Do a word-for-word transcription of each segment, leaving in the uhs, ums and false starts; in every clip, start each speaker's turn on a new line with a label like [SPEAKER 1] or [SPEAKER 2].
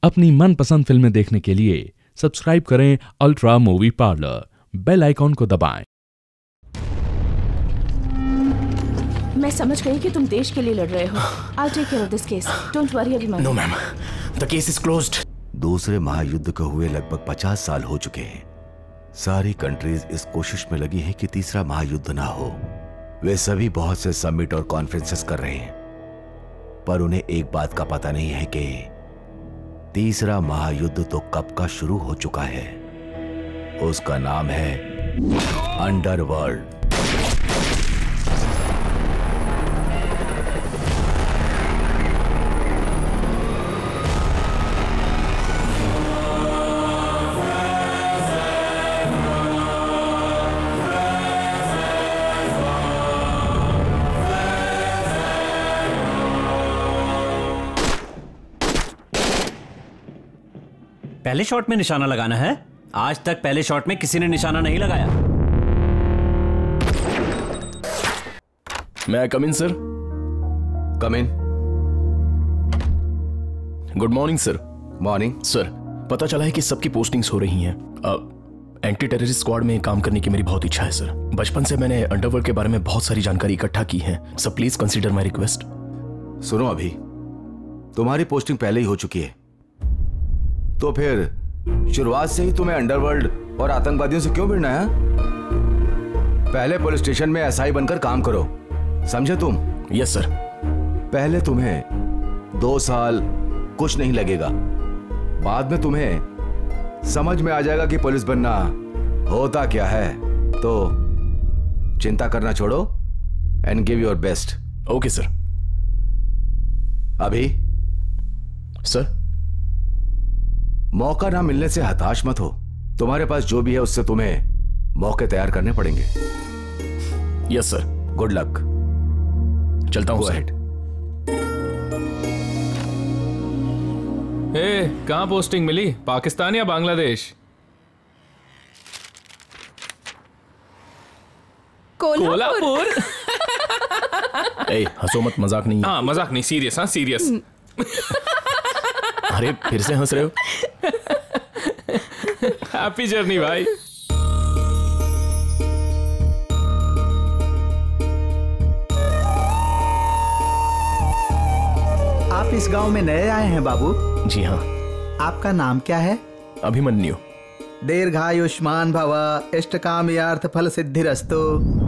[SPEAKER 1] अपनी मनपसंद फिल्में देखने के लिए सब्सक्राइब करें Ultra Movie Parlour, bell icon को दबाएं।
[SPEAKER 2] मैं समझ गई कि तुम देश के लिए लड़ रहे हो। I'll take care of this case. Don't worry Abhimanyu.
[SPEAKER 3] No ma'am, the case is closed.
[SPEAKER 4] दूसरे महायुद्ध को हुए लगभग पचास साल हो चुके हैं। सारी कंट्रीज इस कोशिश में लगी हैं कि तीसरा महायुद्ध ना हो। वे सभी बहुत से समिट और कॉन्फ्रेंसेस कर रहे हैं, पर उन्हें एक बात का पता नहीं है कि तीसरा महायुद्ध तो कब का शुरू हो चुका है। उसका नाम है अंडरवर्ल्ड।
[SPEAKER 5] पहले शॉट में निशाना लगाना है। आज तक पहले शॉट में किसी ने निशाना नहीं लगाया।
[SPEAKER 3] मैं come in sir?
[SPEAKER 4] Come in.
[SPEAKER 3] Good morning sir.
[SPEAKER 4] Morning
[SPEAKER 3] sir, पता चला है कि सबकी पोस्टिंग्स हो रही हैं। अब एंटी टेररिस्ट स्क्वाड में काम करने की मेरी बहुत इच्छा है सर। बचपन से मैंने अंडरवर्ल्ड के बारे में बहुत सारी जानकारी इकट्ठा की है। Sir please consider my request.
[SPEAKER 4] सुनो, अभी तुम्हारी पोस्टिंग पहले ही हो चुकी है, तो फिर शुरुआत से ही तुम्हें अंडरवर्ल्ड और आतंकवादियों से क्यों भिड़ना है? पहले पुलिस स्टेशन में एसआई बनकर काम करो, समझे तुम?
[SPEAKER 3] Yes sir.
[SPEAKER 4] पहले तुम्हें दो साल कुछ नहीं लगेगा, बाद में तुम्हें समझ में आ जाएगा कि पुलिस बनना होता क्या है। तो चिंता करना छोड़ो and give your best.
[SPEAKER 3] Okay sir.
[SPEAKER 4] अभी
[SPEAKER 3] सर,
[SPEAKER 4] मौका ना मिलने से हताश मत हो। तुम्हारे पास जो भी है उससे तुम्हें मौके तैयार करने पड़ेंगे।
[SPEAKER 3] Yes sir.
[SPEAKER 4] Good luck.
[SPEAKER 3] चलता हूं सर।
[SPEAKER 6] ए, कहां पोस्टिंग मिली? पाकिस्तान या बांग्लादेश? कोल्हापुर।
[SPEAKER 3] ए, हंसो मत, मजाक नहीं है।
[SPEAKER 6] हाँ मजाक नहीं, सीरियस। हाँ सीरियस।
[SPEAKER 3] अरे फिर से हंस रहे हो?
[SPEAKER 6] हैप्पी जर्नी भाई।
[SPEAKER 7] आप इस गांव में नए आए हैं बाबू?
[SPEAKER 3] जी हाँ।
[SPEAKER 7] आपका नाम क्या है?
[SPEAKER 3] अभिमन्यु।
[SPEAKER 7] दीर्घायुष्मान भव, इष्टकाम्यार्थ फल सिद्धिरस्तु।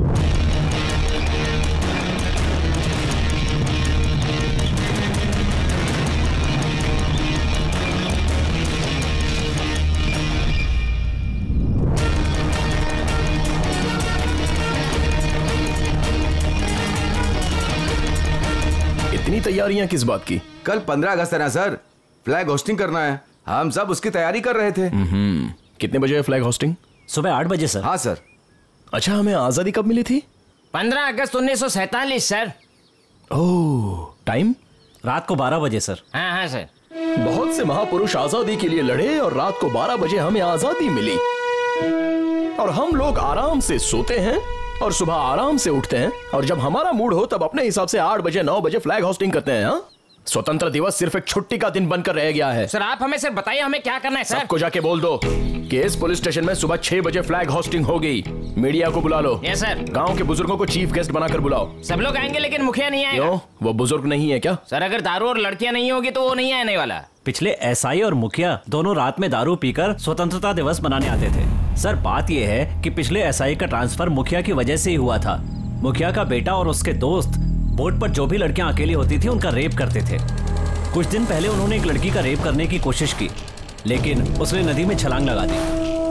[SPEAKER 3] इतनी तैयारियां किस बात की?
[SPEAKER 4] कल पंद्रह अगस्त है ना सर, फ्लैग होस्टिंग करना है। हम सब उसकी तैयारी कर रहे थे।
[SPEAKER 3] कितने बजे है फ्लैग होस्टिंग?
[SPEAKER 5] सुबह आठ बजे सर।
[SPEAKER 4] हाँ सर।
[SPEAKER 3] अच्छा, हमें आजादी कब मिली थी?
[SPEAKER 8] पंद्रह अगस्त उन्नीस सौ सैतालीस सर।
[SPEAKER 3] ओह, टाइम?
[SPEAKER 5] रात को बारह बजे सर।
[SPEAKER 8] हाँ हाँ सर।
[SPEAKER 3] बहुत से महापुरुष आजादी के लिए लड़े और रात को बारह बजे हमें आजादी मिली, और हम लोग आराम से सोते हैं और सुबह आराम से उठते हैं, और जब हमारा मूड हो तब अपने हिसाब से आठ बजे नौ बजे फ्लैग होस्टिंग करते हैं। हाँ? स्वतंत्र दिवस सिर्फ एक छुट्टी का दिन बनकर रह गया है।
[SPEAKER 8] सर आप हमें सिर्फ बताइए हमें क्या करना है सर।
[SPEAKER 3] सबको जाके बोल दो कि इस पुलिस स्टेशन में सुबह छह बजे फ्लैग होस्टिंग होगी। मीडिया को बुला लो।
[SPEAKER 8] Yes sir.
[SPEAKER 3] गांव के बुजुर्गों को चीफ गेस्ट बनाकर बुलाओ।
[SPEAKER 8] सब लोग आएंगे लेकिन मुखिया नहीं आएगा।
[SPEAKER 3] क्यों? वो बुजुर्ग नहीं है क्या?
[SPEAKER 8] सर अगर दारू और लड़कियां नहीं होगी तो वो नहीं आने वाला।
[SPEAKER 5] पिछले एसआई और मुखिया दोनों रात में दारू पीकर स्वतंत्रता दिवस मनाने आते थे। सर बात यह है कि पिछले एसआई का ट्रांसफर मुखिया की वजह से ही हुआ था। मुखिया का बेटा और उसके दोस्त बोट पर जो भी लड़कियां अकेली होती थी उनका रेप करते थे। कुछ दिन पहले उन्होंने एक लड़की का रेप करने की कोशिश की, लेकिन उसने नदी में छलांग लगा दी।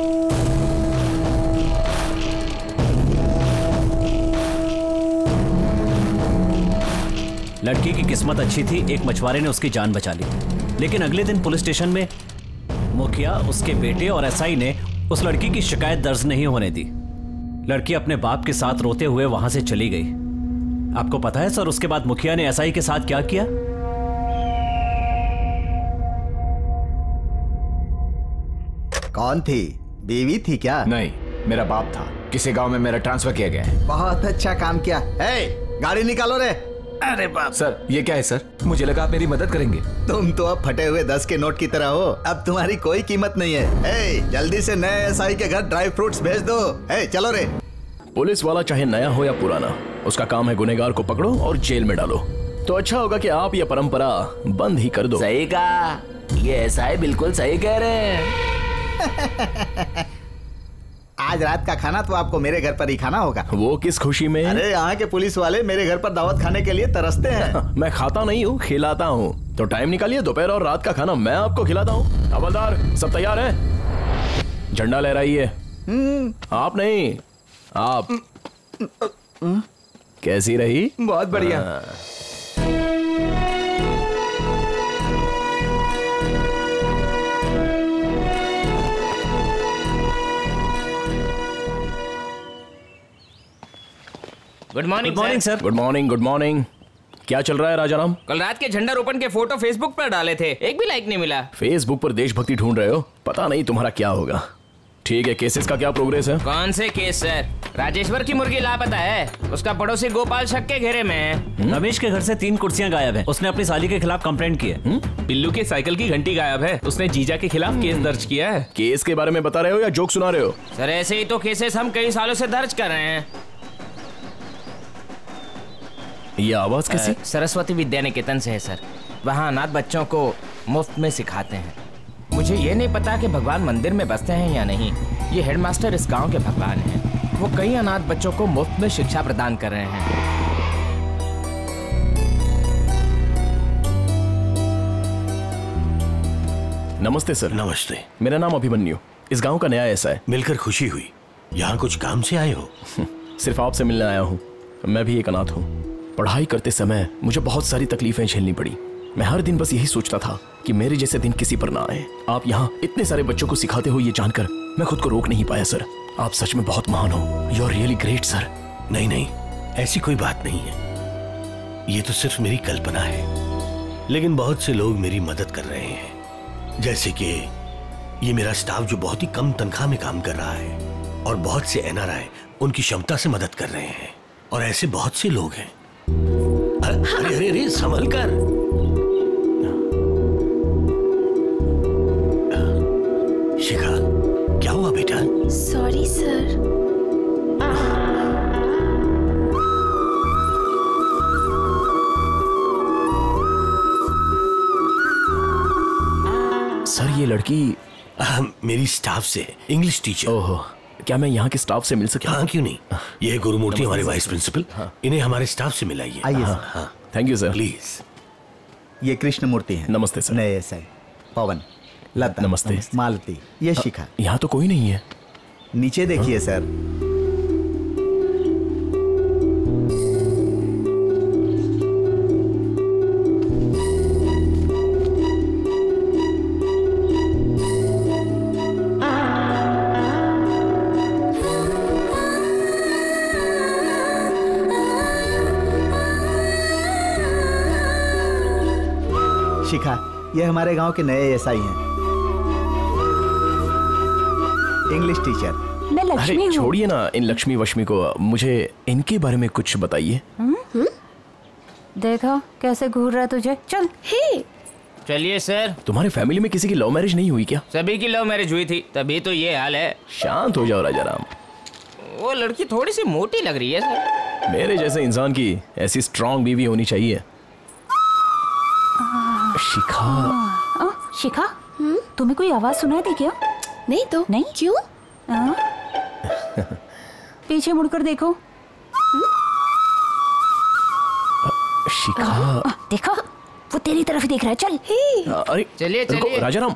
[SPEAKER 5] लड़की की किस्मत अच्छी थी, एक मछुआरे ने उसकी जान बचा ली। लेकिन अगले दिन पुलिस स्टेशन में मुखिया, उसके बेटे और एसआई ने उस लड़की की शिकायत दर्ज नहीं होने दी। लड़की अपने बाप के साथ रोते हुए वहां से चली गई। आपको पता है सर उसके बाद मुखिया ने एसआई के साथ क्या किया?
[SPEAKER 7] कौन थी? बीवी थी क्या?
[SPEAKER 9] नहीं, मेरा बाप था। किसी गांव में मेरा ट्रांसफर किया गया है।
[SPEAKER 7] बहुत अच्छा काम किया। ए, गाड़ी निकालो रे। अरे बाप।
[SPEAKER 3] सर ये क्या है सर? मुझे लगा आप मेरी मदद करेंगे।
[SPEAKER 7] तुम तो अब फटे हुए दस के नोट की तरह हो, अब तुम्हारी कोई कीमत नहीं है। ए, जल्दी से नए एसआई के घर ड्राई फ्रूट्स भेज दो। ए, चलो रे।
[SPEAKER 3] पुलिस वाला चाहे नया हो या पुराना, उसका काम है गुनहगार को पकड़ो और जेल में डालो। तो अच्छा होगा कि आप ये परंपरा बंद ही कर दो।
[SPEAKER 9] सही कहा, ये एसआई बिल्कुल सही कह रहे हैं।
[SPEAKER 7] आज रात का खाना तो आपको मेरे घर पर ही खाना होगा।
[SPEAKER 3] वो किस खुशी में?
[SPEAKER 7] अरे यहाँ के पुलिस वाले मेरे घर पर दावत खाने के लिए तरसते हैं।
[SPEAKER 3] मैं खाता नहीं हूँ, खिलाता हूँ। तो टाइम निकालिए, दोपहर और रात का खाना मैं आपको खिलाता हूँ। हवलदार सब तैयार है? झंडा लहराइए। आप नहीं, आप। कैसी रही?
[SPEAKER 7] बहुत बढ़िया।
[SPEAKER 8] Good morning
[SPEAKER 5] good morning sir.
[SPEAKER 3] Good morning, good morning. क्या चल रहा है राजाराम?
[SPEAKER 8] कल रात के झंडा रोपण के फोटो फेसबुक पर डाले थे, एक भी लाइक नहीं मिला।
[SPEAKER 3] फेसबुक पर देशभक्ति ढूंढ रहे हो? पता नहीं तुम्हारा क्या होगा। ठीक है, केसेस का क्या प्रोग्रेस है?
[SPEAKER 8] कौन से केस सर? राजेश्वर की मुर्गी लापता है, उसका पड़ोसी गोपाल शक के घेरे में है।
[SPEAKER 5] रमेश के घर से तीन कुर्सियां गायब हैं। उसने अपनी साली के खिलाफ कंप्लेंट की है।
[SPEAKER 6] बिल्लू के साइकिल की घंटी गायब है, उसने जीजा के खिलाफ केस दर्ज किया है।
[SPEAKER 3] केस के बारे में बता रहे हो या जोक सुना रहे हो?
[SPEAKER 8] सर ऐसे ही तो केसेस हम कई सालों से दर्ज कर रहे हैं।
[SPEAKER 3] ये आवाज कैसी?
[SPEAKER 8] सरस्वती विद्या निकेतन से है सर। वहाँ अनाथ बच्चों को मुफ्त में सिखाते हैं। मुझे ये नहीं पता कि भगवान मंदिर में बसते हैं या नहीं। ये हेडमास्टर इस गांव के भगवान हैं। वो कई अनाथ बच्चों को मुफ्त में शिक्षा प्रदान कर रहे हैं।
[SPEAKER 3] नमस्ते सर।
[SPEAKER 10] नमस्ते।
[SPEAKER 3] मेरा नाम अभिमन्यु, इस गांव का नया ऐसा है।
[SPEAKER 10] मिलकर खुशी हुई। यहाँ कुछ काम से आए हो?
[SPEAKER 3] सिर्फ आपसे मिलने आया हूँ। मैं भी एक अनाथ हूँ। पढ़ाई करते समय मुझे बहुत सारी तकलीफें झेलनी पड़ी। मैं हर दिन बस यही सोचता था कि मेरे जैसे दिन किसी पर ना आए। आप यहाँ इतने सारे बच्चों को सिखाते हो, ये जानकर मैं खुद को रोक नहीं पाया सर। आप सच में बहुत महान हो। You are really great sir.
[SPEAKER 10] नहीं नहीं, ऐसी कोई बात नहीं है। ये तो सिर्फ मेरी कल्पना है, लेकिन बहुत से लोग मेरी मदद कर रहे हैं। जैसे कि ये मेरा स्टाफ जो बहुत ही कम तनख्वाह में काम कर रहा है, और बहुत से एनआरआई उनकी क्षमता से मदद कर रहे हैं। और ऐसे बहुत से लोग हैं। अरे अरे अरे संभल कर। शिखा, क्या हुआ बेटा?
[SPEAKER 2] Sorry sir.
[SPEAKER 3] सर ये लड़की
[SPEAKER 10] आ, मेरी स्टाफ से, इंग्लिश टीचर।
[SPEAKER 3] ओहो, क्या मैं यहाँ के स्टाफ से मिल सकता हूँ?
[SPEAKER 10] हाँ क्यों नहीं। ये गुरुमूर्ति हमारे वाइस प्रिंसिपल। हाँ। इन्हें हमारे स्टाफ से मिलाइए।
[SPEAKER 7] आइए
[SPEAKER 10] हाँ,
[SPEAKER 7] सर।
[SPEAKER 10] हाँ।
[SPEAKER 3] Thank you sir.
[SPEAKER 10] प्लीज।
[SPEAKER 7] ये कृष्ण मूर्ति है।
[SPEAKER 3] नमस्ते सर।
[SPEAKER 7] नए एसआई पवन, लता,
[SPEAKER 3] नमस्ते।
[SPEAKER 7] मालती, ये शिखा।
[SPEAKER 3] यहाँ तो कोई नहीं है।
[SPEAKER 7] नीचे देखिए सर। शिखा, ये हमारे गांव के नए एसआई हैं। English teacher.
[SPEAKER 2] मैं लक्ष्मी हूँ।
[SPEAKER 3] छोड़िए ना इन लक्ष्मी वश्मी को, मुझे इनके बारे में कुछ बताइए।
[SPEAKER 11] देखा कैसे घूर रहा है तुझे। चल।
[SPEAKER 2] हे
[SPEAKER 8] चलिए सर।
[SPEAKER 3] तुम्हारे फैमिली में किसी की लव मैरिज नहीं हुई क्या?
[SPEAKER 8] सभी की लव मैरिज हुई थी, तभी तो ये हाल है।
[SPEAKER 3] शांत हो जाओ राजाराम।
[SPEAKER 8] वो लड़की थोड़ी सी मोटी लग रही है सर।
[SPEAKER 3] मेरे जैसे इंसान की ऐसी स्ट्रांग बीवी होनी चाहिए। शिखा।
[SPEAKER 11] आ, शिखा, तुम्हें कोई आवाज सुनाई दी क्या?
[SPEAKER 2] नहीं तो।
[SPEAKER 11] नहीं?
[SPEAKER 2] क्यों?
[SPEAKER 11] पीछे मुड़कर देखो।
[SPEAKER 3] शिखा।
[SPEAKER 11] आ, देखा, वो तेरी तरफ ही देख रहा है। चल।
[SPEAKER 3] अरे
[SPEAKER 8] चलिए चलिए।
[SPEAKER 3] राजाराम।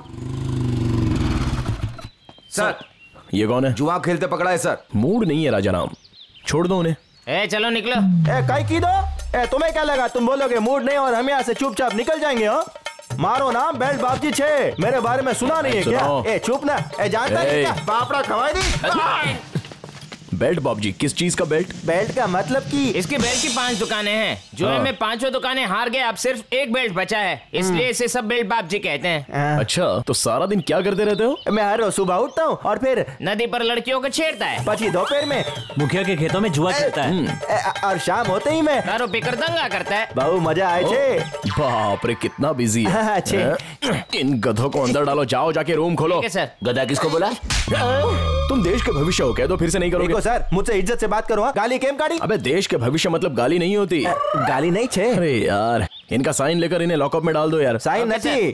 [SPEAKER 12] सर,
[SPEAKER 3] ये कौन है?
[SPEAKER 12] जुआ खेलते पकड़ा है सर।
[SPEAKER 3] मूड नहीं है राजाराम, छोड़ दो उन्हें।
[SPEAKER 8] ए चलो निकलो।
[SPEAKER 12] ए कहीं की दो। ए तुम्हें क्या लगा तुम बोलोगे मूड नहीं और हम यहाँ से चुपचाप निकल जाएंगे? हो मारो ना बेल्ट बापजी छे। मेरे बारे में सुना नहीं है क्या? ए चुप ना। ए जानता नहीं क्या? पापड़ा खवाई दी।
[SPEAKER 3] बेल्ट बाबूजी, किस चीज का बेल्ट?
[SPEAKER 12] बेल्ट का मतलब कि
[SPEAKER 8] इसके बेल्ट की पांच दुकानें हैं। जुए में पांचों दुकानें हार गए, अब सिर्फ एक बेल्ट बचा है, इसलिए इसे सब बेल्ट बाबूजी कहते हैं।
[SPEAKER 3] अच्छा, तो सारा दिन क्या करते रहते हो?
[SPEAKER 12] मैं हर रोज सुबह उठता हूँ और फिर
[SPEAKER 8] नदी पर लड़कियों को छेड़ता है,
[SPEAKER 12] पची दोपहर में
[SPEAKER 5] मुखिया के खेतों में जुआ खेलता है,
[SPEAKER 12] और शाम होते ही मैं
[SPEAKER 8] दारू पीकर दंगा करता है।
[SPEAKER 12] बहुत मजा आए थे।
[SPEAKER 3] बाप रे, कितना बिजी है।
[SPEAKER 12] अच्छे।
[SPEAKER 3] इन गधों को अंदर डालो, जाओ जाके रूम खोलो।
[SPEAKER 8] सर।
[SPEAKER 9] गधा किसको बोला?
[SPEAKER 3] तुम देश के भविष्य हो, कह दो फिर से नहीं करोगे।
[SPEAKER 12] देखो सर, मुझसे इज्जत से बात करो। गाली केम काटी?
[SPEAKER 3] अबे देश के भविष्य मतलब गाली नहीं होती।
[SPEAKER 12] गाली नहीं छे।
[SPEAKER 3] अरे यार, इनका साइन लेकर इन्हें लॉकअप में डाल दो यार।
[SPEAKER 12] साइन नहीं,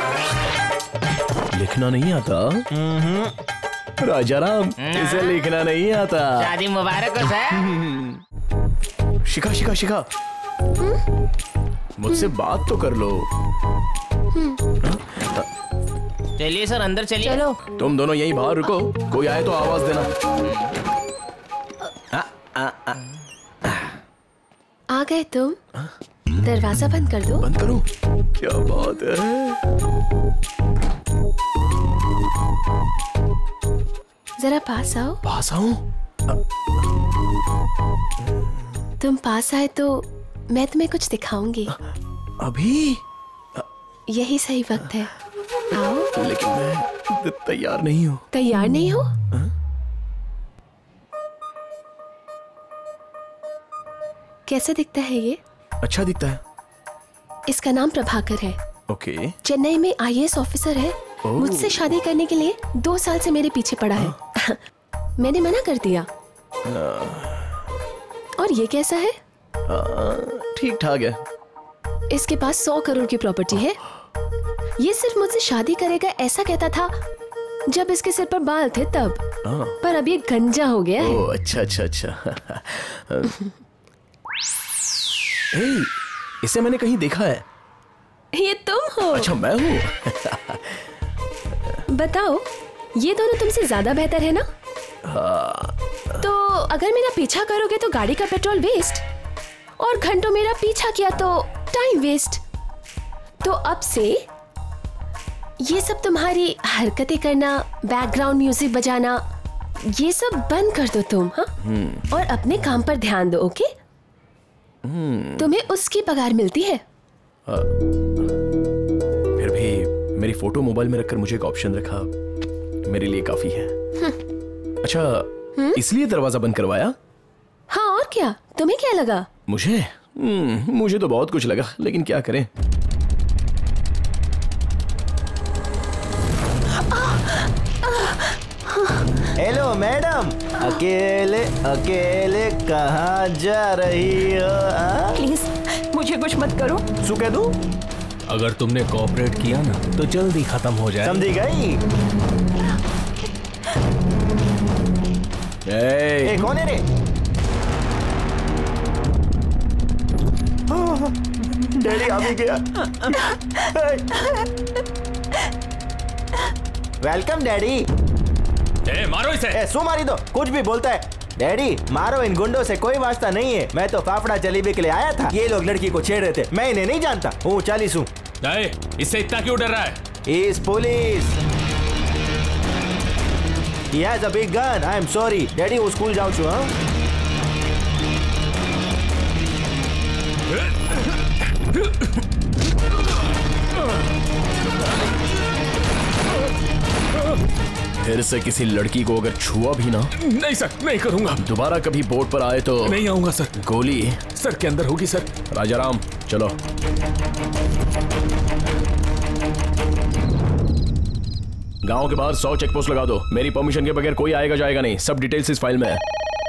[SPEAKER 3] लिखना नहीं आता। राजाराम, इसे लिखना नहीं आता।
[SPEAKER 8] शादी मुबारक हो सर।
[SPEAKER 3] शिखा शिखा शिखा, मुझसे बात तो कर लो।
[SPEAKER 8] चलिए सर, अंदर चलिए।
[SPEAKER 2] चलो।
[SPEAKER 3] तुम दोनों यहीं बाहर रुको, कोई आए तो आवाज देना।
[SPEAKER 7] आ, आ, आ, आ गए तुम? दरवाजा बंद कर दो।
[SPEAKER 3] बंद करूं? क्या बात है।
[SPEAKER 7] जरा पास आओ।
[SPEAKER 3] पास आऊं?
[SPEAKER 7] तुम पास आए तो मैं तुम्हें कुछ दिखाऊंगी।
[SPEAKER 3] अभी?
[SPEAKER 7] यही सही वक्त है, आओ।
[SPEAKER 3] लेकिन मैं तैयार नहीं हूँ।
[SPEAKER 7] तैयार नहीं हो? कैसा दिखता है ये?
[SPEAKER 3] अच्छा दिखता है।
[SPEAKER 7] इसका नाम प्रभाकर है।
[SPEAKER 3] ओके।
[SPEAKER 7] चेन्नई में आई ए एस ऑफिसर है। मुझसे शादी करने के लिए दो साल से मेरे पीछे पड़ा है। मैंने मना कर दिया। और ये कैसा है?
[SPEAKER 3] ठीक ठाक है।
[SPEAKER 7] इसके पास सौ करोड़ की प्रॉपर्टी है। ये सिर्फ मुझसे शादी करेगा ऐसा कहता था जब इसके सिर पर बाल थे तब, पर अब ये गंजा हो गया है।
[SPEAKER 3] ओह, अच्छा अच्छा अच्छा। हे, इसे मैंने कहीं देखा है।
[SPEAKER 7] ये तुम हो?
[SPEAKER 3] अच्छा, मैं हूँ।
[SPEAKER 7] बताओ, ये दोनों तुमसे ज्यादा बेहतर है ना?
[SPEAKER 3] हाँ।
[SPEAKER 7] तो अगर मेरा पीछा करोगे तो गाड़ी का पेट्रोल वेस्ट, और घंटों मेरा पीछा किया तो टाइम वेस्ट। तो अब से ये सब तुम्हारी हरकतें करना, बैकग्राउंड म्यूजिक बजाना, ये सब बंद कर दो तुम। हाँ, और अपने काम पर ध्यान दो। ओके? तुम्हें उसकी पगार मिलती है।
[SPEAKER 3] आ, फिर भी मेरी फोटो मोबाइल में रखकर मुझे एक ऑप्शन रखा मेरे लिए काफी है। अच्छा, इसलिए दरवाजा बंद करवाया?
[SPEAKER 7] हाँ, और क्या? तुम्हें क्या लगा?
[SPEAKER 3] मुझे मुझे तो बहुत कुछ लगा, लेकिन क्या करें।
[SPEAKER 12] हेलो मैडम, अकेले अकेले कहाँ जा रही हो?
[SPEAKER 11] प्लीज मुझे कुछ मत करो।
[SPEAKER 12] शू कह दूं?
[SPEAKER 6] अगर तुमने कोऑपरेट किया ना तो जल्दी खत्म हो जाए।
[SPEAKER 12] समझी गई? ए, कौन है रे? डैडी आ भी गया। Welcome daddy.
[SPEAKER 6] ए, मारो इसे।
[SPEAKER 12] ए, सो मारी दो, कुछ भी बोलता है। डैडी, मारो, इन गुंडों से कोई वास्ता नहीं है। मैं तो फाफड़ा जलेबी के लिए आया था। ये लोग लड़की को छेड़ रहे थे, मैं इन्हें नहीं जानता। हूँ चालीस हूँ।
[SPEAKER 6] इससे इतना क्यों डर रहा है?
[SPEAKER 12] He is police. He has a big gun. I am sorry. Daddy, वो स्कूल जाऊँ छू। हाँ?
[SPEAKER 3] फिर से किसी लड़की को अगर छुआ भी ना।
[SPEAKER 6] नहीं सर, नहीं करूंगा।
[SPEAKER 3] दोबारा कभी बोर्ड पर आए तो
[SPEAKER 6] नहीं आऊंगा सर।
[SPEAKER 3] गोली
[SPEAKER 6] सर के अंदर होगी सर।
[SPEAKER 3] राजाराम, चलो। गांव के बाहर सौ चेक पोस्ट लगा दो। मेरी परमिशन के बगैर कोई आएगा जाएगा नहीं। सब डिटेल्स इस फाइल में है।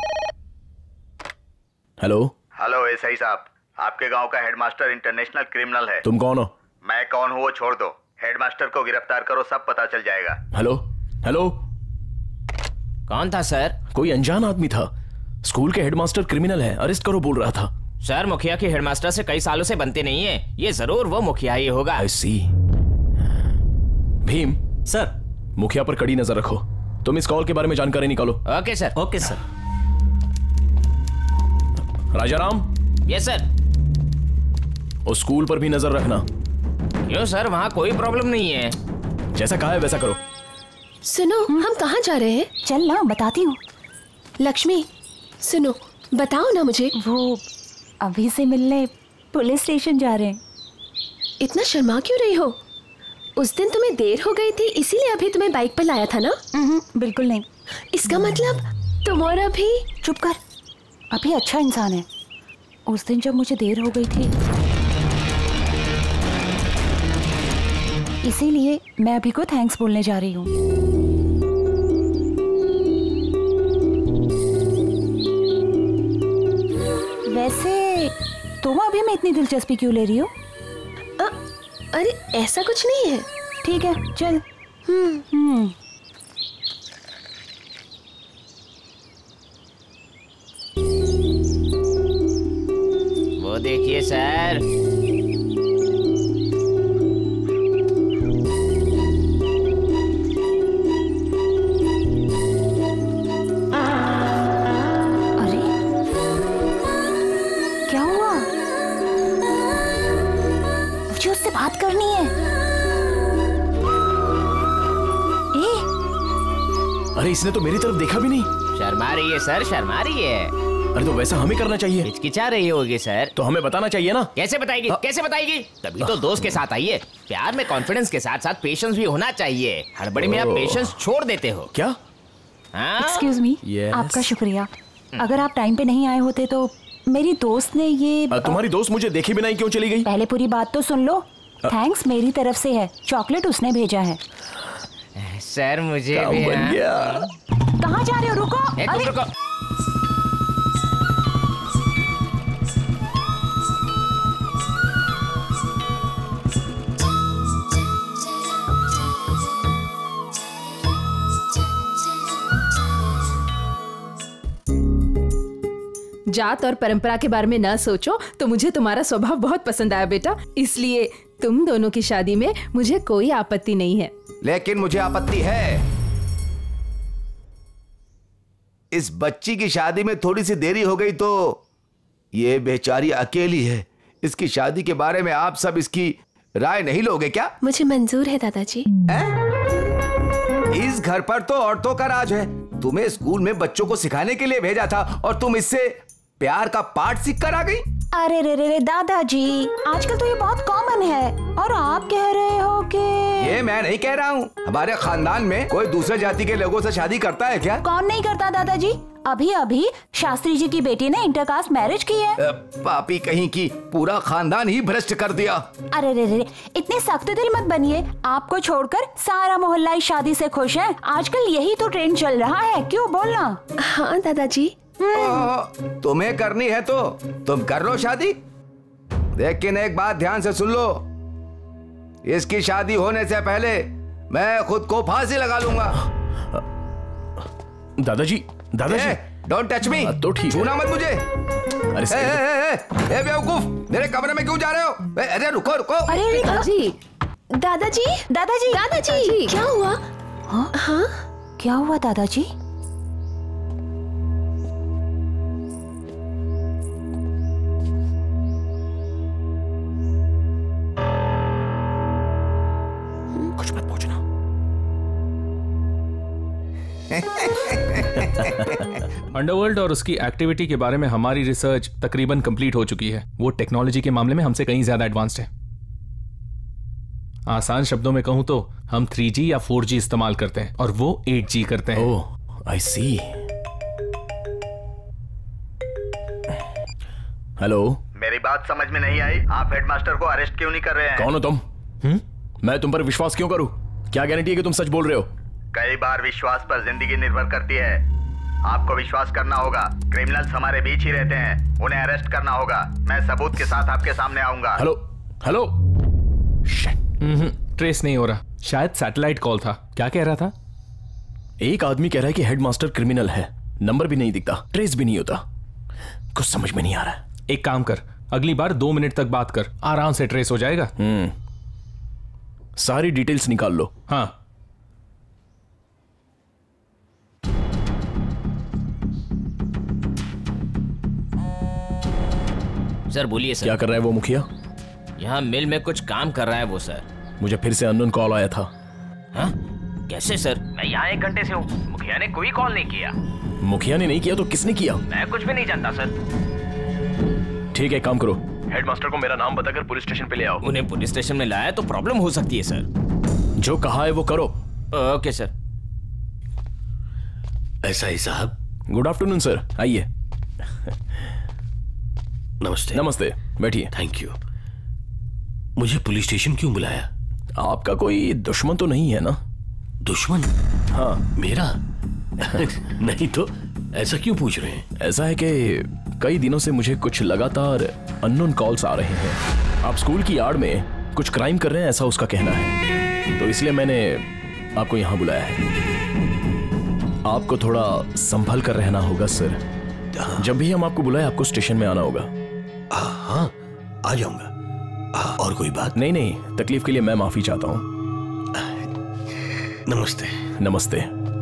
[SPEAKER 3] हेलो
[SPEAKER 13] हेलो एसआई साहब, आपके गांव का हेडमास्टर इंटरनेशनल क्रिमिनल है।
[SPEAKER 3] तुम कौन हो?
[SPEAKER 13] मैं कौन हूँ वो छोड़ दो, हेडमास्टर को गिरफ्तार करो, सब पता चल जाएगा।
[SPEAKER 3] हेलो हेलो,
[SPEAKER 8] कौन था सर?
[SPEAKER 3] कोई अनजान आदमी था। स्कूल के हेडमास्टर क्रिमिनल है, अरेस्ट करो बोल रहा था।
[SPEAKER 8] सर, मुखिया के हेडमास्टर से कई सालों से बनते नहीं है। ये जरूर वो मुखिया ही होगा।
[SPEAKER 3] I see। भीम
[SPEAKER 5] सर,
[SPEAKER 3] मुखिया पर कड़ी नजर रखो। तुम इस कॉल के बारे में जानकारी निकालो।
[SPEAKER 8] Okay sir.
[SPEAKER 5] Okay sir.
[SPEAKER 3] Rajaram.
[SPEAKER 8] Yes sir.
[SPEAKER 3] उस स्कूल पर भी नजर रखना।
[SPEAKER 8] क्यों सर, वहाँ कोई प्रॉब्लम नहीं है।
[SPEAKER 3] जैसा कहा है वैसा करो।
[SPEAKER 7] सुनो, हम कहाँ जा रहे हैं?
[SPEAKER 11] चल ना, बताती हूँ।
[SPEAKER 7] लक्ष्मी सुनो, बताओ ना मुझे।
[SPEAKER 11] वो अभी से मिलने पुलिस स्टेशन जा रहे हैं।
[SPEAKER 7] इतना शर्मा क्यों रही हो? उस दिन तुम्हें देर हो गई थी इसीलिए अभी तुम्हें बाइक पर लाया था ना?
[SPEAKER 11] बिल्कुल नहीं।
[SPEAKER 7] इसका मतलब तुम और अभी?
[SPEAKER 11] चुप कर, अभी अच्छा इंसान है। उस दिन जब मुझे देर हो गई थी इसीलिए मैं अभी को थैंक्स बोलने जा रही हूँ। वैसे तुम अभी में इतनी दिलचस्पी क्यों ले रही हो?
[SPEAKER 7] आ, अरे ऐसा कुछ नहीं है।
[SPEAKER 11] ठीक है चल। हम्म हम्म
[SPEAKER 8] वो देखिए सर।
[SPEAKER 11] अरे क्या हुआ? मुझे उससे बात करनी है। ए?
[SPEAKER 3] अरे इसने तो मेरी तरफ देखा भी नहीं।
[SPEAKER 8] शर्मा रही है सर, शर्मा रही है।
[SPEAKER 3] अरे तो वैसा हमें करना चाहिए।
[SPEAKER 8] हिचकिचा रही होगी सर।
[SPEAKER 3] तो हमें बताना चाहिए ना।
[SPEAKER 8] कैसे बताएगी? आ... कैसे बताएगी? तभी तो दोस्त के साथ आई है। प्यार में कॉन्फिडेंस के साथ साथ पेशेंस भी होना चाहिए। हड़बड़ी में आप पेशेंस छोड़ देते हो
[SPEAKER 3] क्या?
[SPEAKER 11] एक्सक्यूज मी, आपका शुक्रिया। अगर आप टाइम पे नहीं आए होते तो मेरी दोस्त ने ये
[SPEAKER 3] आ, तुम्हारी दोस्त मुझे देखे बिना ही क्यों चली गई?
[SPEAKER 11] पहले पूरी बात तो सुन लो। थैंक्स मेरी तरफ से है, चॉकलेट उसने भेजा है।
[SPEAKER 8] सर मुझे भी
[SPEAKER 11] कहाँ जा रहे हो? रुको।
[SPEAKER 8] अरे रुको।
[SPEAKER 2] जात और परंपरा के बारे में ना सोचो तो मुझे तुम्हारा स्वभाव बहुत पसंद आया बेटा, इसलिए तुम दोनों की शादी में मुझे कोई आपत्ति नहीं है।
[SPEAKER 4] लेकिन मुझे आपत्ति है। इस बच्ची की शादी में थोड़ी सी देरी हो गई तो ये बेचारी अकेली है। इसकी शादी के बारे में आप सब इसकी राय नहीं लोगे क्या?
[SPEAKER 7] मुझे मंजूर है दादाजी।
[SPEAKER 4] इस घर पर तो औरतों का राज है। तुम्हें स्कूल में बच्चों को सिखाने के लिए भेजा था और तुम इससे प्यार का पाठ सीख कर आ गई।
[SPEAKER 11] अरे रे रे रे दादाजी, आजकल तो ये बहुत कॉमन है और आप कह रहे हो कि...
[SPEAKER 4] ये मैं नहीं कह रहा हूँ। हमारे खानदान में कोई दूसरे जाति के लोगों से शादी करता है क्या?
[SPEAKER 11] कौन नहीं करता दादाजी। अभी अभी शास्त्री जी की बेटी ने इंटरकास्ट मैरिज की है।
[SPEAKER 4] पापी कहीं की, पूरा खानदान ही भ्रष्ट कर दिया।
[SPEAKER 11] अरे रे रे इतने सख्त दिल मत बनिए। आपको छोड़कर सारा मोहल्ला इस शादी से खुश है। आजकल यही तो ट्रेंड चल रहा है, क्यों बोलना?
[SPEAKER 7] हाँ दादाजी।
[SPEAKER 4] तुम्हें करनी है तो तुम कर लो शादी, लेकिन एक बात ध्यान से सुन लो। इसकी शादी होने से पहले मैं खुद को फांसी लगा लूंगा।
[SPEAKER 3] दादाजी, दादाजी,
[SPEAKER 4] डोंट टच मी।
[SPEAKER 3] तो ठीक,
[SPEAKER 4] छूना मत मुझे।
[SPEAKER 3] अरे
[SPEAKER 4] ए, ए, ए, ए, बेवकूफ, मेरे कमरे में क्यों जा रहे हो? अरे रुको रुको।
[SPEAKER 7] अरे दादाजी, दादाजी, दादाजी, दादाजी, क्या हुआ?
[SPEAKER 11] हाँ हाँ क्या हुआ दादाजी?
[SPEAKER 4] कुछ मत पूछना।
[SPEAKER 6] अंडरवर्ल्ड और उसकी एक्टिविटी के बारे में हमारी रिसर्च तकरीबन कंप्लीट हो चुकी है। वो टेक्नोलॉजी के मामले में हमसे कहीं ज्यादा एडवांस्ड है। आसान शब्दों में कहूं तो हम थ्री जी या फोर जी इस्तेमाल करते हैं और वो एट जी करते हैं।
[SPEAKER 3] ओह, आई सी। हेलो,
[SPEAKER 13] मेरी बात समझ में नहीं आई? आप हेडमास्टर को अरेस्ट क्यों नहीं कर रहे हैं?
[SPEAKER 3] कौन हो तुम? हुँ? मैं तुम पर विश्वास क्यों करूं? क्या गारंटी है कि तुम सच बोल रहे हो?
[SPEAKER 13] कई बार विश्वास पर जिंदगी निर्भर करती है। आपको विश्वास करना होगा। क्रिमिनल्स हमारे बीच ही रहते हैं, उन्हें अरेस्ट करना होगा। मैं सबूत के साथ आपके सामने आऊंगा।
[SPEAKER 3] Hello hello.
[SPEAKER 6] ट्रेस नहीं हो रहा, शायद सैटेलाइट कॉल था। क्या कह रहा था?
[SPEAKER 3] एक आदमी कह रहा है कि हेडमास्टर क्रिमिनल है, नंबर भी नहीं दिखता, ट्रेस भी नहीं होता। कुछ समझ में नहीं आ रहा।
[SPEAKER 6] एक काम कर, अगली बार दो मिनट तक बात कर, आराम से ट्रेस हो जाएगा।
[SPEAKER 3] हम्म सारी डिटेल्स निकाल लो।
[SPEAKER 6] हाँ।
[SPEAKER 8] सर बोलिए सर।
[SPEAKER 3] क्या कर रहा है वो मुखिया?
[SPEAKER 8] यहाँ मिल में कुछ काम कर रहा है वो सर।
[SPEAKER 3] मुझे फिर से अननोन कॉल आया था।
[SPEAKER 8] हाँ? कैसे सर?
[SPEAKER 9] मैं यहाँ एक घंटे से हूँ, मुखिया ने कोई कॉल नहीं किया।
[SPEAKER 3] मुखिया ने नहीं किया तो किसने किया?
[SPEAKER 9] मैं कुछ भी नहीं जानता सर।
[SPEAKER 3] ठीक है, काम करो, हेडमास्टर को मेरा नाम बताकर पुलिस स्टेशन पे ले आओ।
[SPEAKER 8] उन्हें पुलिस स्टेशन में लाया तो प्रॉब्लम हो सकती है सर।
[SPEAKER 3] जो कहा है वो करो।
[SPEAKER 8] Okay sir.
[SPEAKER 10] ऐसा ही साहब।
[SPEAKER 3] गुड आफ्टरनून सर, आइए।
[SPEAKER 10] नमस्ते।
[SPEAKER 3] नमस्ते, बैठिए।
[SPEAKER 10] Thank you. मुझे पुलिस स्टेशन क्यों बुलाया?
[SPEAKER 3] आपका कोई दुश्मन तो नहीं है ना?
[SPEAKER 10] दुश्मन?
[SPEAKER 3] हाँ।
[SPEAKER 10] मेरा? नहीं तो ऐसा क्यों पूछ रहे हैं?
[SPEAKER 3] ऐसा है कि कई दिनों से मुझे कुछ लगातार अननोन कॉल्स आ रहे हैं। आप स्कूल की आड़ में कुछ क्राइम कर रहे हैं, ऐसा उसका कहना है। तो इसलिए मैंने आपको यहाँ बुलाया है। आपको थोड़ा संभल कर रहना होगा सर। जब भी हम आपको बुलाए आपको स्टेशन में आना होगा।
[SPEAKER 10] हाँ, आ जाऊंगा। और कोई बात?
[SPEAKER 3] नहीं नहीं, तकलीफ के लिए मैं माफी चाहता हूँ।
[SPEAKER 10] नमस्ते।
[SPEAKER 3] नमस्ते।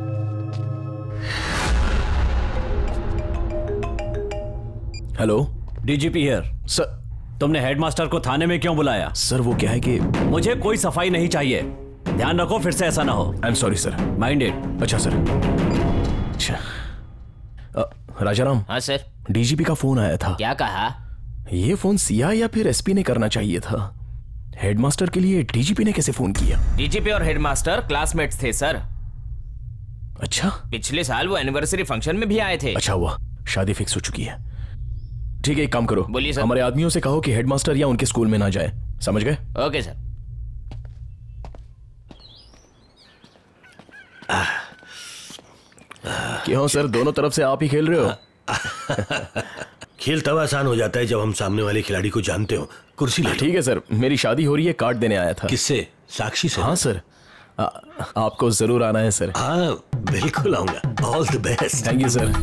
[SPEAKER 3] Hello,
[SPEAKER 5] DGP here.
[SPEAKER 3] सर,
[SPEAKER 5] तुमने हेडमास्टर को थाने में क्यों बुलाया?
[SPEAKER 3] सर वो क्या है कि
[SPEAKER 5] मुझे कोई सफाई नहीं चाहिए। ध्यान रखो फिर से ऐसा ना हो।
[SPEAKER 3] I am sorry sir.
[SPEAKER 5] Mind it.
[SPEAKER 3] अच्छा सर। अच्छा राजाराम।
[SPEAKER 8] हाँ सर।
[SPEAKER 3] डीजीपी का फोन आया था।
[SPEAKER 8] क्या कहा?
[SPEAKER 3] ये फोन सीआई या फिर एसपी ने करना चाहिए था। हेडमास्टर के लिए डीजीपी ने कैसे फोन किया?
[SPEAKER 8] डीजीपी और हेडमास्टर क्लासमेट्स थे सर।
[SPEAKER 3] अच्छा।
[SPEAKER 8] पिछले साल वो एनिवर्सरी फंक्शन में भी आए थे।
[SPEAKER 3] अच्छा हुआ, शादी फिक्स हो चुकी है। ठीक है, एक काम करो,
[SPEAKER 8] बोलिए सर।
[SPEAKER 3] हमारे आदमियों से कहो कि हेडमास्टर या उनके स्कूल में ना जाए। समझ गए?
[SPEAKER 8] Okay sir.
[SPEAKER 3] क्यों सर, दोनों तरफ से आप ही खेल रहे हो?
[SPEAKER 10] खेल तब आसान हो जाता है जब हम सामने वाले खिलाड़ी को जानते हो। कुर्सी ले।
[SPEAKER 3] ठीक है सर, मेरी शादी हो रही है, कार्ड देने आया था।
[SPEAKER 10] किससे? साक्षी से?
[SPEAKER 3] हाँ सर। आ, आपको जरूर आना है सर।
[SPEAKER 10] हाँ बिल्कुल आऊंगा। All the best.
[SPEAKER 3] Thank you sir.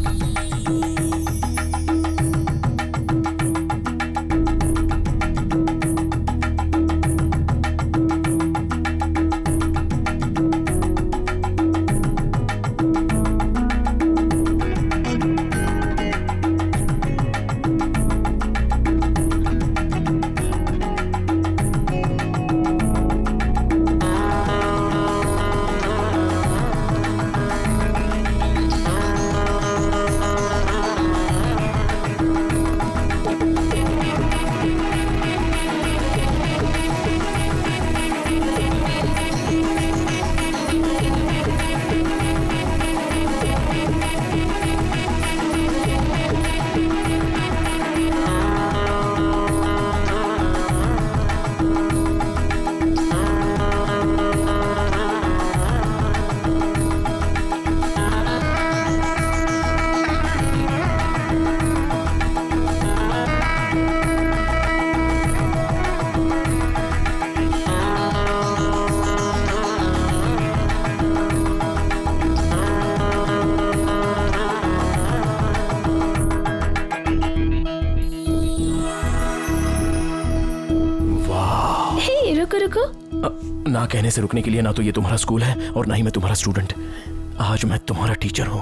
[SPEAKER 3] ना कहने से रुकने के लिए ना तो ये तुम्हारा स्कूल है और ना ही मैं तुम्हारा स्टूडेंट। आज मैं तुम्हारा टीचर हूँ।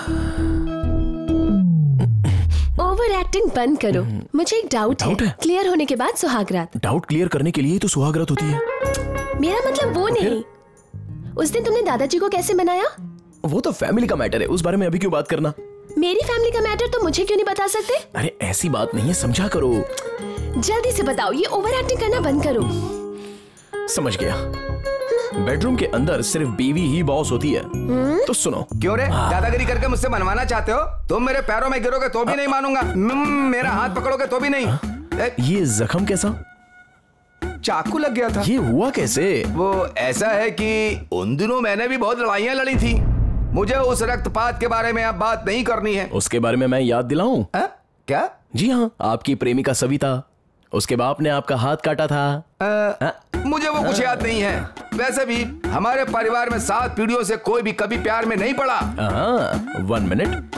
[SPEAKER 7] ओवर एक्टिंग बंद करो। मुझे एक डाउट है,
[SPEAKER 3] है?
[SPEAKER 7] क्लियर होने के बाद सुहागरात।
[SPEAKER 3] डाउट क्लियर करने के लिए तो सुहागरात होती है।
[SPEAKER 7] मेरा मतलब वो नहीं। उस दिन तुमने दादाजी को कैसे मनाया?
[SPEAKER 3] वो तो फैमिली का मैटर है, उस बारे में अभी क्यों बात करना?
[SPEAKER 7] मेरी फैमिली का मैटर तो मुझे क्यों नहीं बता सकते?
[SPEAKER 3] अरे ऐसी बात नहीं है, समझा करो।
[SPEAKER 7] जल्दी से बताओ, ये ओवर एक्टिंग करना बंद करो।
[SPEAKER 3] समझ गया। बेडरूम के अंदर सिर्फ बीवी ही बॉस होती है। तो सुनो।
[SPEAKER 14] क्यों रे, दादागिरी करके मुझसे मनवाना चाहते हो? तुम मेरे पैरों में गिरोगे तो भी नहीं मानूंगा। मेरा हाथ पकड़ोगे तो भी नहीं।
[SPEAKER 3] ये जख्म कैसा?
[SPEAKER 14] चाकू लग गया था।
[SPEAKER 3] ये हुआ कैसे?
[SPEAKER 14] वो ऐसा है कि उन दिनों मैंने भी बहुत लड़ाइयाँ लड़ी थी। मुझे उस रक्तपात के बारे में अब बात नहीं करनी है।
[SPEAKER 3] उसके बारे में मैं याद दिलाऊं?
[SPEAKER 14] क्या?
[SPEAKER 3] जी हाँ, आपकी प्रेमिका सविता, उसके बाप ने आपका हाथ काटा था।
[SPEAKER 14] आ, मुझे वो कुछ याद नहीं है। वैसे भी हमारे परिवार में सात पीढ़ियों से कोई भी कभी प्यार में नहीं पड़ा।
[SPEAKER 3] One minute.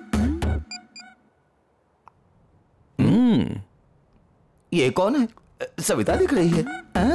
[SPEAKER 3] हम्म,
[SPEAKER 14] ये कौन है? सविता दिख रही है।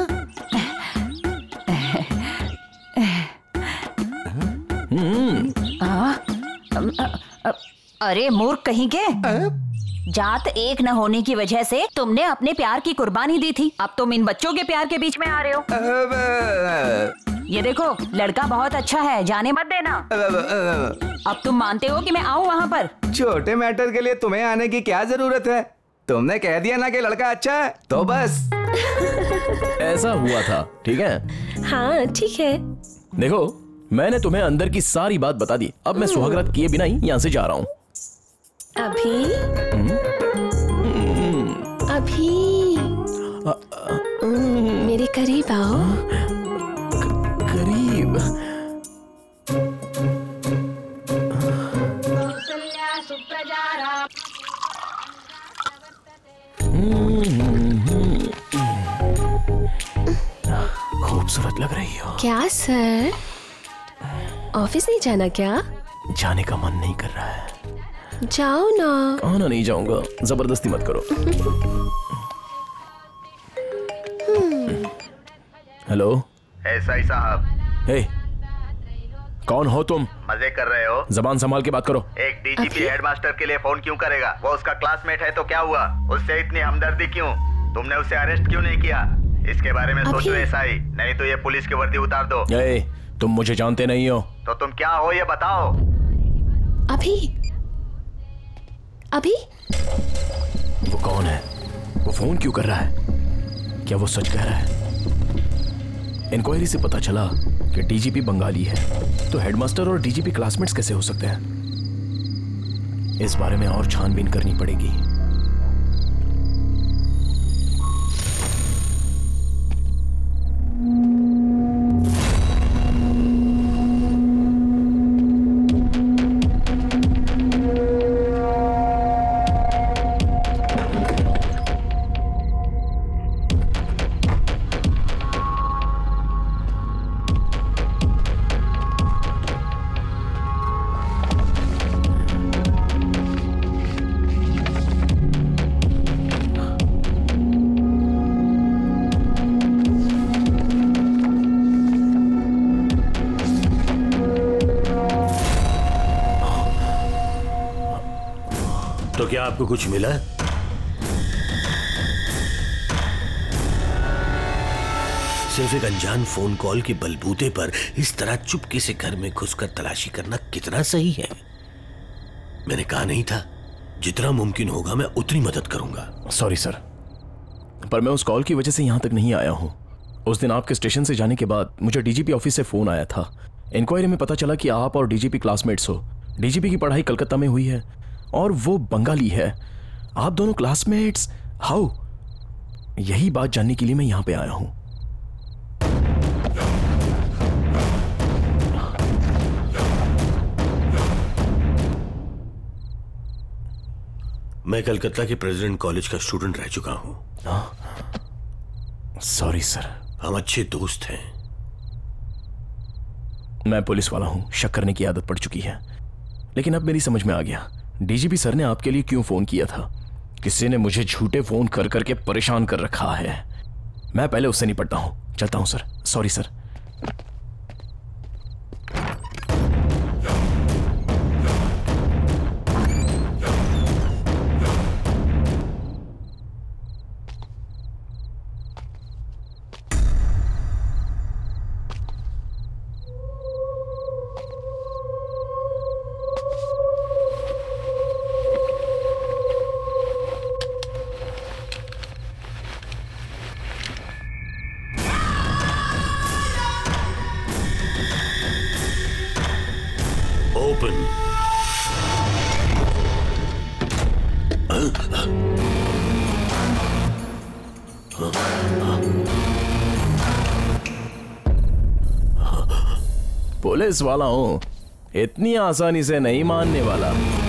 [SPEAKER 11] अरे मूर्ख कहीं के, जात एक न होने की वजह से तुमने अपने प्यार की कुर्बानी दी थी। अब तुम इन बच्चों के प्यार के बीच में आ रहे हो। ये देखो लड़का बहुत अच्छा है, जाने मत देना। अब तुम मानते हो कि मैं आऊँ वहाँ पर?
[SPEAKER 14] छोटे मैटर के लिए तुम्हें आने की क्या जरूरत है? तुमने कह दिया ना कि लड़का अच्छा है, तो बस।
[SPEAKER 3] ऐसा हुआ था, ठीक है?
[SPEAKER 7] हाँ ठीक है।
[SPEAKER 3] देखो, मैंने तुम्हें अंदर की सारी बात बता दी। अब मैं सुहागरात किए बिना ही यहाँ से जा रहा हूँ।
[SPEAKER 7] अभी अभी मेरे करीब आओ।
[SPEAKER 3] करीब? खूबसूरत लग रही हो।
[SPEAKER 7] क्या सर, ऑफिस नहीं जाना क्या?
[SPEAKER 3] जाने का मन नहीं कर रहा है।
[SPEAKER 7] जाओ ना।
[SPEAKER 3] कहाँ ना नहीं जाऊंगा, जबरदस्ती मत करो। हेलो
[SPEAKER 13] एसआई साहब।
[SPEAKER 3] हे, कौन हो तुम?
[SPEAKER 13] मजे कर रहे हो?
[SPEAKER 3] जबान संभाल के बात करो।
[SPEAKER 13] एक डीजीपी हेडमास्टर के लिए फोन क्यों करेगा? वो उसका क्लासमेट है तो क्या हुआ? उससे इतनी हमदर्दी क्यों? तुमने उसे अरेस्ट क्यों नहीं किया? इसके बारे में सोचो एसआई, नहीं तो ये पुलिस की वर्दी उतार दो।
[SPEAKER 3] ए, तुम मुझे जानते नहीं हो।
[SPEAKER 13] तो तुम क्या हो ये बताओ।
[SPEAKER 7] अभी अभी
[SPEAKER 3] वो कौन है? वो फोन क्यों कर रहा है? क्या वो सच कह रहा है? इंक्वायरी से पता चला कि डीजीपी बंगाली है, तो हेडमास्टर और डीजीपी क्लासमेट्स कैसे हो सकते हैं? इस बारे में और छानबीन करनी पड़ेगी।
[SPEAKER 10] तो क्या आपको कुछ मिला? सिर्फ एक अनजान फोन कॉल के बलबूते पर इस तरह चुपके से घर में घुसकर तलाशी करना कितना सही है? मैंने कहा नहीं था, जितना मुमकिन होगा मैं उतनी मदद करूंगा।
[SPEAKER 3] सॉरी सर, पर मैं उस कॉल की वजह से यहां तक नहीं आया हूं। उस दिन आपके स्टेशन से जाने के बाद मुझे डीजीपी ऑफिस से फोन आया था। इंक्वायरी में पता चला कि आप और डीजीपी क्लासमेट्स हो। डीजीपी की पढ़ाई कलकत्ता में हुई है और वो बंगाली है। आप दोनों क्लासमेट्स हाउ? यही बात जानने के लिए मैं यहां पे आया हूं।
[SPEAKER 10] मैं कलकत्ता के प्रेसिडेंट कॉलेज का स्टूडेंट रह चुका हूं।
[SPEAKER 3] Sorry sir.
[SPEAKER 10] हम अच्छे दोस्त हैं।
[SPEAKER 3] मैं पुलिस वाला हूं, शक करने की आदत पड़ चुकी है, लेकिन अब मेरी समझ में आ गया डीजीपी सर ने आपके लिए क्यों फोन किया था। किसी ने मुझे झूठे फोन कर करके परेशान कर रखा है। मैं पहले उससे निपटता हूं। चलता हूं सर। Sorry sir. पुलिस वाला हूं, इतनी आसानी से नहीं मानने वाला।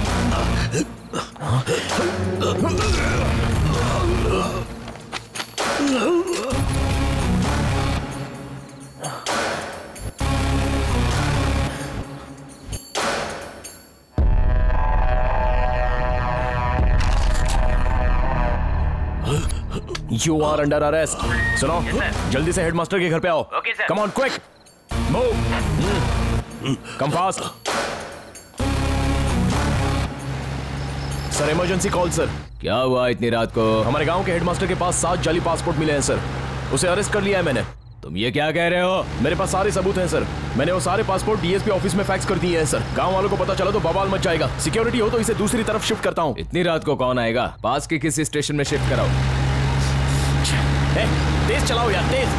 [SPEAKER 3] You are under arrest. सुनो, जल्दी से हेडमास्टर के घर पे आओ।
[SPEAKER 8] Okay, sir.
[SPEAKER 3] Come on, quick. Move. Come fast. Sir, emergency call sir.
[SPEAKER 5] क्या हुआ इतनी रात को?
[SPEAKER 3] हमारे गांव के हेडमास्टर के पास सात जाली पासपोर्ट मिले हैं सर। उसे अरेस्ट कर लिया है मैंने। तुम ये क्या कह रहे हो? मेरे पास सारे सबूत हैं सर। मैंने वो सारे पासपोर्ट डीएसपी ऑफिस में फैक्स कर दिए हैं सर। गांव वालों को पता चला तो बवाल मच जाएगा। सिक्योरिटी हो तो इसे दूसरी तरफ शिफ्ट करता हूँ। इतनी रात को कौन आएगा? पास के किसी स्टेशन में शिफ्ट कराओ। तेज चलाओ यार, तेज।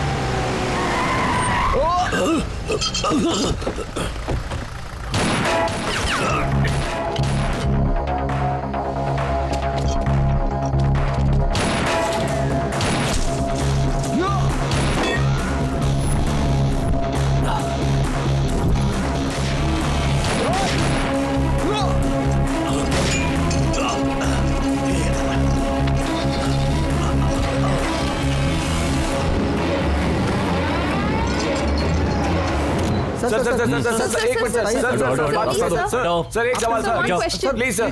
[SPEAKER 14] Sir sir sir sir sir एक minute sir sir sir sir sir एक सवाल सर सर प्लीज सर।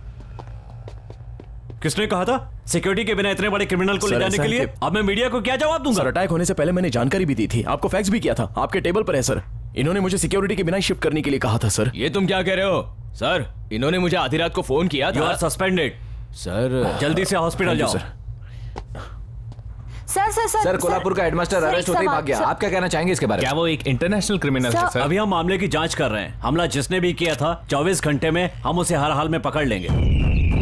[SPEAKER 5] किसने कहा था सिक्योरिटी के बिना इतने बड़े क्रिमिनल को ले जाने के लिए? अब मैं मीडिया को क्या जवाब दूंगा?
[SPEAKER 3] सर अटैक होने से पहले मैंने जानकारी भी दी थी, आपको फैक्स भी किया था, आपके टेबल पर है सर। इन्होंने मुझे सिक्योरिटी के बिना ही शिफ्ट करने के लिए कहा था सर।
[SPEAKER 15] ये तुम क्या कह रहे हो सर? इन्होंने मुझे आधी रात को फोन किया था।
[SPEAKER 5] You are suspended
[SPEAKER 15] sir.
[SPEAKER 5] जल्दी से हॉस्पिटल जाओ।
[SPEAKER 11] Sir sir sir
[SPEAKER 14] sir Kolhapur का हेडमास्टर अरेस्ट होते ही भाग गया। आप क्या कहना चाहेंगे इसके बारे में?
[SPEAKER 6] क्या वो एक इंटरनेशनल क्रिमिनल है सर?
[SPEAKER 5] अभी हम मामले की जांच कर रहे हैं। हमला जिसने भी किया था चौबीस घंटे में हम उसे हर हाल में पकड़ लेंगे।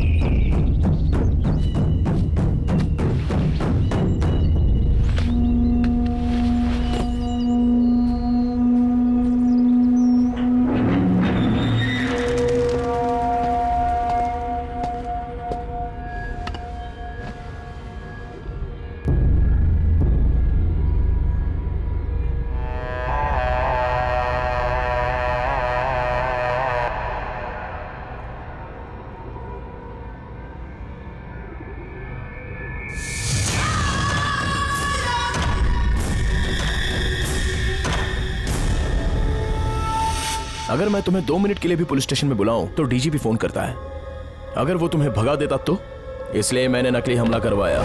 [SPEAKER 3] अगर मैं तुम्हें दो मिनट के लिए भी पुलिस स्टेशन में बुलाऊं तो डीजीपी फोन करता है। अगर वो तुम्हें भगा देता तो? इसलिए मैंने नकली हमला करवाया।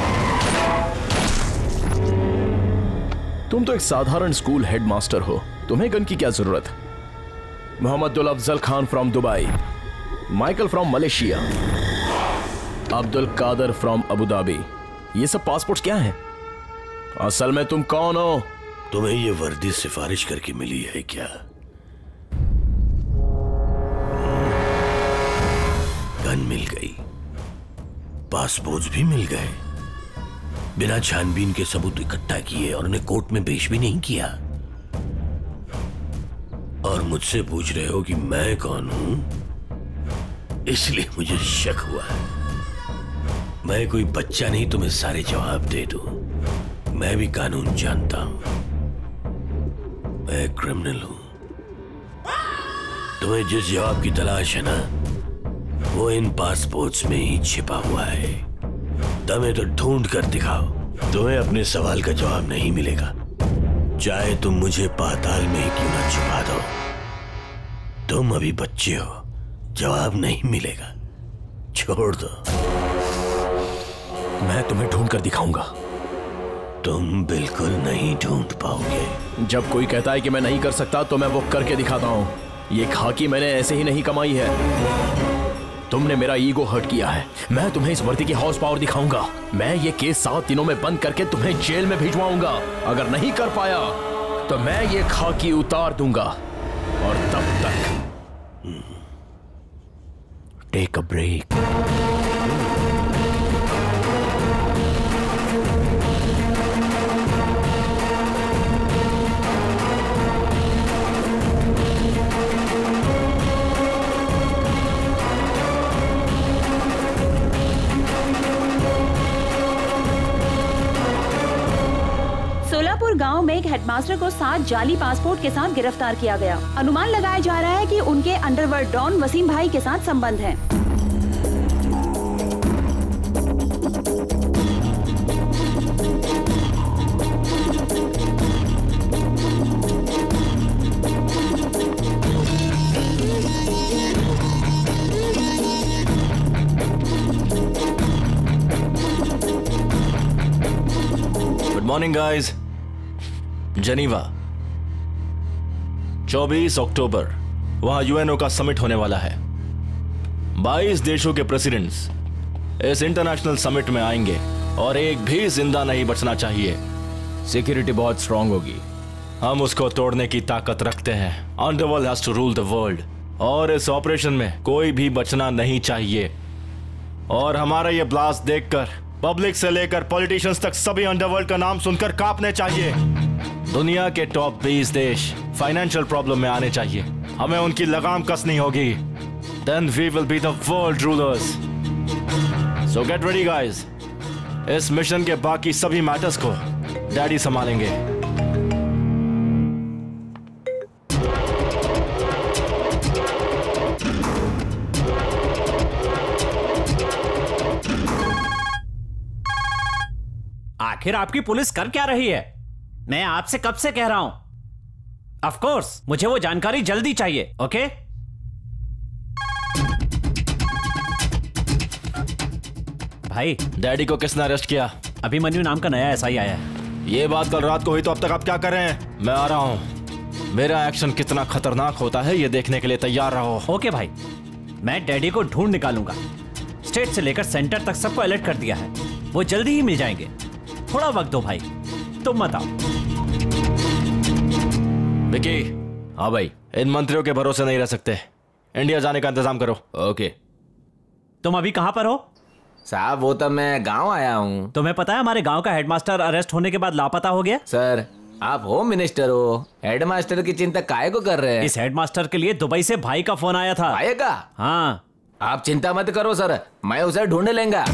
[SPEAKER 3] तुम तो एक साधारण स्कूल हेडमास्टर हो, तुम्हें गन की क्या जरूरत? Mohammad Afzal Khan from Dubai, Michael from Malaysia, Abdul Kadar from Abu Dhabi, ये सब पासपोर्ट क्या हैं? असल में तुम कौन हो?
[SPEAKER 10] तुम्हें ये वर्दी सिफारिश करके मिली है क्या? गन मिल गई, पासपोर्ट भी मिल गए, बिना छानबीन के सबूत इकट्ठा किए और उन्हें कोर्ट में पेश भी नहीं किया। और मुझसे पूछ रहे हो कि मैं कौन हूं? इसलिए मुझे शक हुआ है। मैं कोई बच्चा नहीं तुम्हें सारे जवाब दे दूं। मैं भी कानून जानता हूं। मैं क्रिमिनल हूं। तुम्हें जिस जवाब की तलाश है ना, वो इन पासपोर्ट्स में ही छिपा हुआ है। तुम्हें तो ढूंढ कर दिखाओ। तुम्हें अपने सवाल का जवाब नहीं मिलेगा, चाहे तुम मुझे पाताल में ही क्यों ना छुपा दो। तुम अभी बच्चे हो, जवाब नहीं मिलेगा, छोड़ दो।
[SPEAKER 3] मैं तुम्हें ढूंढ कर दिखाऊंगा।
[SPEAKER 10] तुम बिल्कुल नहीं ढूंढ पाओगे।
[SPEAKER 3] जब कोई कहता है कि मैं नहीं कर सकता तो मैं वो करके दिखाता हूं। ये खाकी मैंने ऐसे ही नहीं कमाई है। तुमने मेरा ईगो हर्ट किया है। मैं तुम्हें इस वर्दी की हॉर्स पावर दिखाऊंगा। मैं ये केस सात दिनों में बंद करके तुम्हें जेल में भिजवाऊंगा। अगर नहीं कर पाया तो मैं ये खाकी उतार दूंगा। और तब तक टेक अ ब्रेक।
[SPEAKER 11] सोलापुर गांव में एक हेडमास्टर को सात जाली पासपोर्ट के साथ गिरफ्तार किया गया। अनुमान लगाया जा रहा है कि उनके अंडरवर्ल्ड डॉन वसीम भाई के साथ संबंध है।
[SPEAKER 16] Good morning guys. जनीवा चौबीस अक्टूबर, वहां यूएनओ का समिट होने वाला है। बाईस देशों के प्रेसिडेंट्स इस इंटरनेशनल समिट में आएंगे और एक भी जिंदा नहीं बचना चाहिए। सिक्योरिटी बहुत स्ट्रांग होगी। हम उसको तोड़ने की ताकत रखते हैं। Underworld has to rule the world और इस ऑपरेशन में कोई भी बचना नहीं चाहिए। और हमारा ये ब्लास्ट देखकर पब्लिक से लेकर पॉलिटिशियंस तक सभी अंडरवर्ल्ड का नाम सुनकर कांपने चाहिए। दुनिया के टॉप बीस देश फाइनेंशियल प्रॉब्लम में आने चाहिए। हमें उनकी लगाम कसनी होगी। Then we will be the world rulers. So get ready guys. इस मिशन के बाकी सभी मैटर्स को डैडी संभालेंगे।
[SPEAKER 5] आखिर आपकी पुलिस कर क्या रही है? मैं आपसे कब से कह रहा हूं। ऑफ कोर्स मुझे वो जानकारी जल्दी चाहिए। ओके भाई,
[SPEAKER 16] डैडी को किसने अरेस्ट किया?
[SPEAKER 5] अभिमन्यु नाम का नया एसआई आया है।
[SPEAKER 16] ये बात कल रात को हुई तो अब तक आप क्या कर रहे हैं? मैं आ रहा हूं। मेरा एक्शन कितना खतरनाक होता है ये देखने के लिए तैयार रहो।
[SPEAKER 5] ओके भाई, मैं डैडी को ढूंढ निकालूंगा। स्टेट से लेकर सेंटर तक सबको अलर्ट कर दिया है। वो जल्दी ही मिल जाएंगे। थोड़ा वक्त दो भाई, तुम मत आओ।
[SPEAKER 16] विकी। हाँ भाई। इन मंत्रियों के भरोसे नहीं रह सकते। इंडिया जाने का इंतजाम करो।
[SPEAKER 5] ओके। तुम अभी कहां पर हो?
[SPEAKER 8] साहब वो तो मैं गांव आया हूँ।
[SPEAKER 5] तुम्हें पता है हमारे गांव का हेडमास्टर अरेस्ट होने के बाद लापता हो गया?
[SPEAKER 8] सर आप होम मिनिस्टर हो, हेडमास्टर की चिंता काहे को कर रहे हैं?
[SPEAKER 5] इस हेडमास्टर के लिए दुबई से भाई का फोन आया था।
[SPEAKER 8] भाई का?
[SPEAKER 5] हाँ।
[SPEAKER 8] आप चिंता मत करो सर, मैं उसे ढूंढ लेंगा।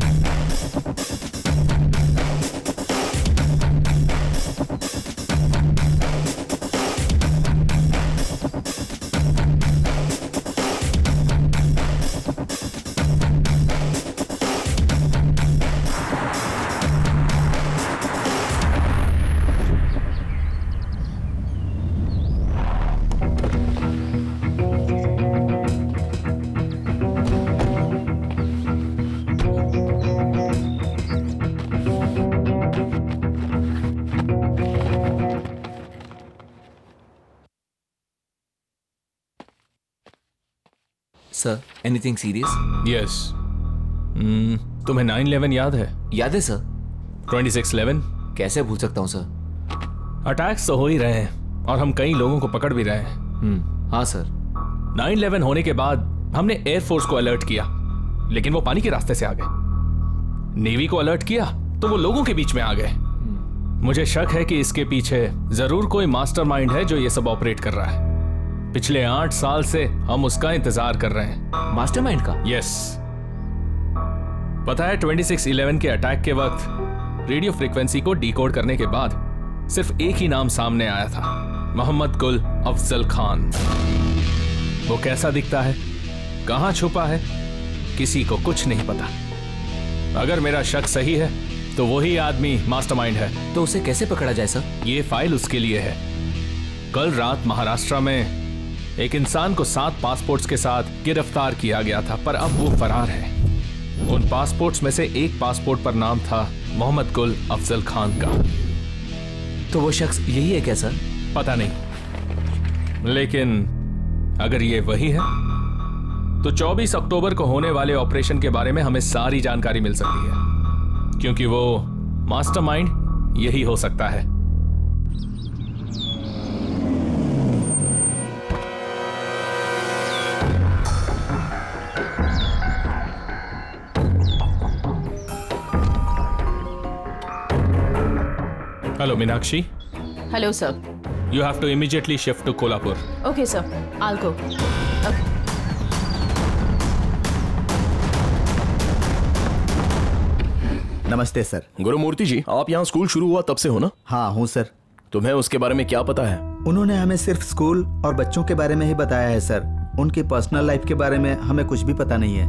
[SPEAKER 15] Sir anything serious?
[SPEAKER 6] यस। तुम्हें नाइन इलेवन याद है?
[SPEAKER 15] याद है सर।
[SPEAKER 6] Twenty six eleven?
[SPEAKER 15] कैसे भूल सकता हूँ सर।
[SPEAKER 6] अटैक्स तो हो ही रहे हैं और हम कई लोगों को पकड़ भी रहे हैं।
[SPEAKER 15] हम्म, हाँ सर।
[SPEAKER 6] नाइन इलेवन होने के बाद हमने एयरफोर्स को अलर्ट किया, लेकिन वो पानी के रास्ते से आ गए। नेवी को अलर्ट किया तो वो लोगों के बीच में आ गए। मुझे शक है कि इसके पीछे जरूर कोई मास्टरमाइंड है जो ये सब ऑपरेट कर रहा है। पिछले आठ साल से हम उसका इंतजार कर रहे हैं।
[SPEAKER 15] मास्टरमाइंड का?
[SPEAKER 6] यस। पता है ट्वेंटी सिक्स इलेवन के अटैक के वक्त रेडियो फ्रीक्वेंसी को डिकोड करने के बाद सिर्फ एक ही नाम सामने आया था, मोहम्मद गुल अफजल खान। वो कैसा दिखता है, कहां छुपा है, किसी को कुछ नहीं पता। अगर मेरा शक सही है तो वही आदमी मास्टरमाइंड है।
[SPEAKER 15] तो उसे कैसे पकड़ा जाए सर?
[SPEAKER 6] ये फाइल उसके लिए है। कल रात महाराष्ट्र में एक इंसान को सात पासपोर्ट्स के साथ गिरफ्तार किया गया था, पर अब वो फरार है। उन पासपोर्ट्स में से एक पासपोर्ट पर नाम था मोहम्मद गुल अफजल खान का।
[SPEAKER 15] तो वो शख्स यही है क्या सर?
[SPEAKER 6] पता नहीं, लेकिन अगर ये वही है तो चौबीस अक्टूबर को होने वाले ऑपरेशन के बारे में हमें सारी जानकारी मिल सकती है, क्योंकि वो मास्टरमाइंड यही हो सकता है। Hello, Meenakshi.
[SPEAKER 2] Hello, sir.
[SPEAKER 6] You have to immediately shift to Kolhapur.
[SPEAKER 2] Okay, sir. I'll go. Okay.
[SPEAKER 12] नमस्ते सर।
[SPEAKER 3] गुरुमूर्ति जी, आप यहाँ स्कूल शुरू हुआ तब से हो ना?
[SPEAKER 12] हाँ हूँ सर।
[SPEAKER 3] तुम्हें उसके बारे में क्या पता है?
[SPEAKER 12] उन्होंने हमें सिर्फ स्कूल और बच्चों के बारे में ही बताया है सर। उनकी पर्सनल लाइफ के बारे में हमें कुछ भी पता नहीं है।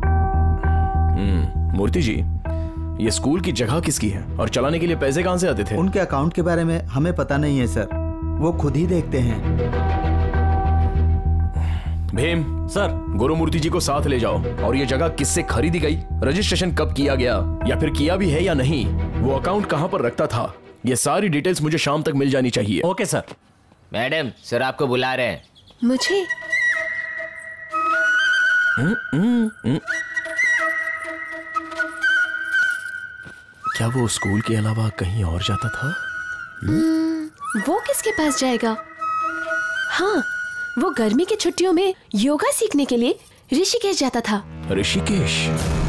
[SPEAKER 3] हम्म, मूर्ति जी, ये स्कूल की जगह किसकी है और चलाने के लिए पैसे कहां से आते थे?
[SPEAKER 12] उनके अकाउंट के बारे में हमें पता नहीं है सर, वो खुद ही देखते हैं।
[SPEAKER 3] भीम
[SPEAKER 5] सर,
[SPEAKER 3] गुरुमूर्ति जी को साथ ले जाओ और ये जगह किससे खरीदी गई, रजिस्ट्रेशन कब किया गया या फिर किया भी है या नहीं, वो अकाउंट कहां पर रखता था, ये सारी डिटेल्स मुझे शाम तक मिल जानी चाहिए।
[SPEAKER 5] Okay sir.
[SPEAKER 8] मैडम सर आपको बुला रहे हैं।
[SPEAKER 7] मुझे?
[SPEAKER 3] हुँ, हुँ, हुँ। क्या वो स्कूल के अलावा कहीं और जाता था?
[SPEAKER 7] हम्म, वो किसके पास जाएगा? हाँ, वो गर्मी की छुट्टियों में योगा सीखने के लिए ऋषिकेश जाता था।
[SPEAKER 3] Rishikesh?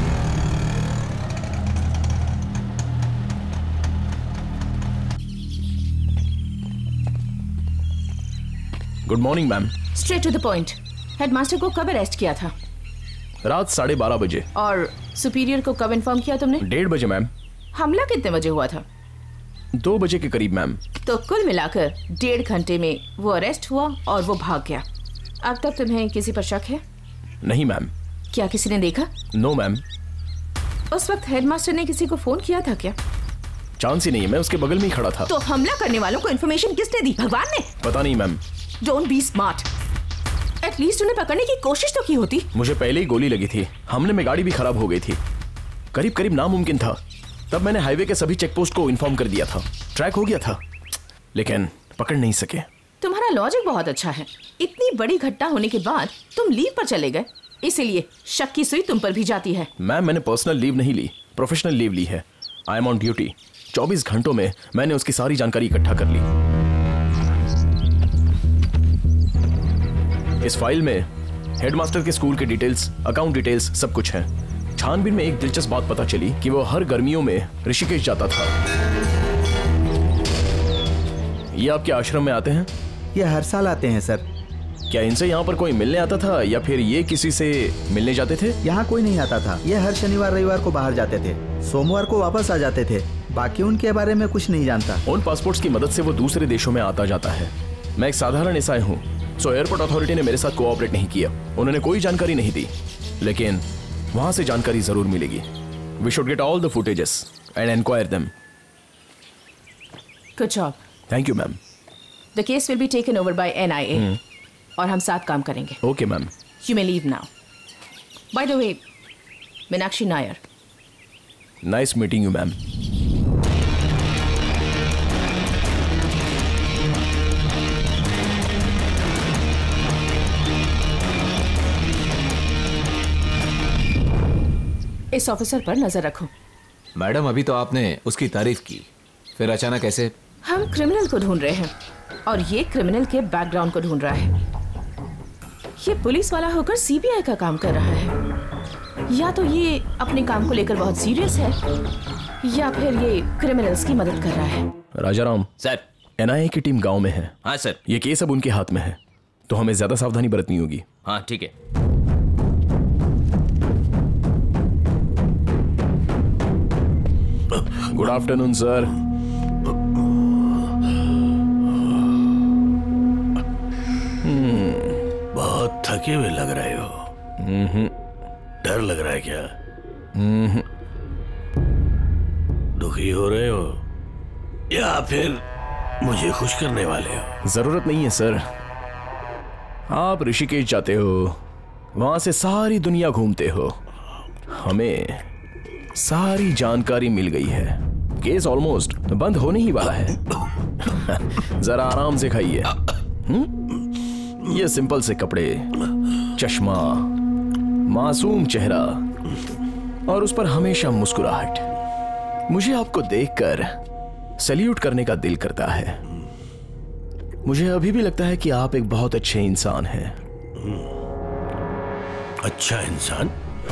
[SPEAKER 3] Good morning ma'am.
[SPEAKER 17] Straight to the point. Headmaster को कब अरेस्ट किया था?
[SPEAKER 3] रात साढ़े बारह बजे।
[SPEAKER 17] और सुपीरियर को कब इन्फॉर्म किया तुमने?
[SPEAKER 3] डेढ़ बजे मैम।
[SPEAKER 17] हमला कितने बजे हुआ था?
[SPEAKER 3] दो बजे के करीब मैम।
[SPEAKER 17] तो कुल मिलाकर डेढ़ घंटे में वो अरेस्ट हुआ और वो भाग गया। अब तक तुम्हें किसी पर शक है?
[SPEAKER 3] नहीं मैम।
[SPEAKER 17] क्या किसी ने देखा?
[SPEAKER 3] No ma'am.
[SPEAKER 17] उस वक्त हेडमास्टर ने किसी को फोन किया था क्या?
[SPEAKER 3] चांस ही नहीं, मैं उसके बगल में ही खड़ा था।
[SPEAKER 17] तो हमला करने वालों को इन्फॉर्मेशन किसने दी? भगवान ने?
[SPEAKER 3] पता नहीं ma'am.
[SPEAKER 17] Don't be smart. At least उन्हें पकड़ने की कोशिश तो की होती।
[SPEAKER 3] मुझे पहले ही गोली लगी थी। हमले में गाड़ी भी खराब हो गई थी। करीब करीब नामुमकिन था। तब मैंने हाईवे के सभी चेक पोस्ट को इन्फॉर्म कर दिया था। ट्रैक हो गया था, लेकिन पकड़ नहीं सके।
[SPEAKER 17] तुम्हारा लॉजिक बहुत अच्छा है। इतनी बड़ी घटना होने के बाद तुम लीव पर चले गए, इसीलिए शक की सुई तुम पर भी जाती है।
[SPEAKER 3] मैम, मैंने पर्सनल लीव नहीं ली, प्रोफेशनल लीव ली है। I am on duty. चौबीस घंटों में मैंने उसकी सारी जानकारी इकट्ठा कर ली। इस फाइल में हेडमास्टर के स्कूल के डिटेल्स, अकाउंट डिटेल्स सब कुछ है। छानबीन में एक दिलचस्प बात पता चली कि वो हर गर्मियों में ऋषिकेश जाता था। ये आपके आश्रम में आते हैं?
[SPEAKER 12] ये हर साल आते हैं सर।
[SPEAKER 3] क्या इनसे यहाँ पर कोई मिलने आता था या फिर ये किसी से मिलने जाते थे?
[SPEAKER 12] यहाँ कोई नहीं आता था। ये हर शनिवार रविवार को बाहर जाते थे, सोमवार को वापस आ जाते थे। बाकी उनके बारे में कुछ नहीं जानता।
[SPEAKER 3] उन पासपोर्ट्स की मदद से वो दूसरे देशों में आता जाता है। मैं एक साधारण ईसाई हूँ, सो एयरपोर्ट अथॉरिटी ने मेरे साथ कोऑपरेट नहीं किया। उन्होंने कोई जानकारी नहीं दी, लेकिन वहां से जानकारी जरूर मिलेगी। We should get all the footages and enquire them.
[SPEAKER 17] Good job.
[SPEAKER 3] Thank you ma'am.
[SPEAKER 17] The case will be taken over by N I A और हम साथ काम करेंगे।
[SPEAKER 3] Okay ma'am.
[SPEAKER 17] You may leave now. By the way, Meenakshi Nair.
[SPEAKER 3] Nice meeting you ma'am.
[SPEAKER 17] इस officer पर नजर रखो।
[SPEAKER 18] Madam, अभी तो आपने उसकी तारीफ की, फिर अचानक ऐसे?
[SPEAKER 17] हम क्रिमिनल को ढूंढ रहे हैं और ये क्रिमिनल के बैकग्राउंड को ढूंढ रहा है। ये पुलिस वाला होकर सी बी आई का काम कर रहा है। या तो ये अपने काम को लेकर बहुत सीरियस है या फिर ये क्रिमिनल्स की मदद कर रहा है।
[SPEAKER 3] Rajaram
[SPEAKER 5] sir,
[SPEAKER 3] N I A की टीम गांव में है।
[SPEAKER 5] हाँ सर।
[SPEAKER 3] ये केस अब उनके हाथ में है, तो हमें ज्यादा सावधानी बरतनी होगी।
[SPEAKER 5] हाँ ठीक है।
[SPEAKER 3] Good afternoon sir.
[SPEAKER 10] बहुत थके हुए लग रहे हो। डर लग रहा है क्या? दुखी हो रहे हो या फिर मुझे खुश करने वाले हो?
[SPEAKER 3] जरूरत नहीं है सर। आप ऋषिकेश जाते हो, वहां से सारी दुनिया घूमते हो। हमें सारी जानकारी मिल गई है। केस ऑलमोस्ट बंद होने ही वाला है। जरा आराम से खाइए। ये सिंपल से कपड़े, चश्मा, मासूम चेहरा और उस पर हमेशा मुस्कुराहट। मुझे आपको देखकर सैल्यूट करने का दिल करता है। मुझे अभी भी लगता है कि आप एक बहुत अच्छे इंसान हैं।
[SPEAKER 10] अच्छा इंसान?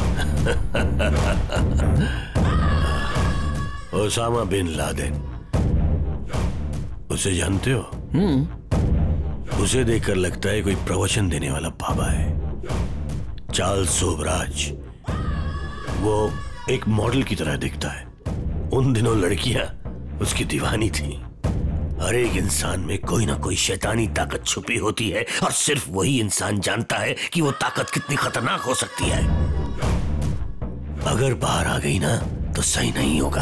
[SPEAKER 10] ओसामा बिन लादेन, उसे जानते हो?
[SPEAKER 3] हम्म।
[SPEAKER 10] उसे देखकर लगता है कोई प्रवचन देने वाला बाबा है। चार्ल्स सोबराज, वो एक मॉडल की तरह दिखता है। उन दिनों लड़कियां उसकी दीवानी थी। हर एक इंसान में कोई ना कोई शैतानी ताकत छुपी होती है और सिर्फ वही इंसान जानता है कि वो ताकत कितनी खतरनाक हो सकती है। अगर बाहर आ गई ना तो सही नहीं होगा।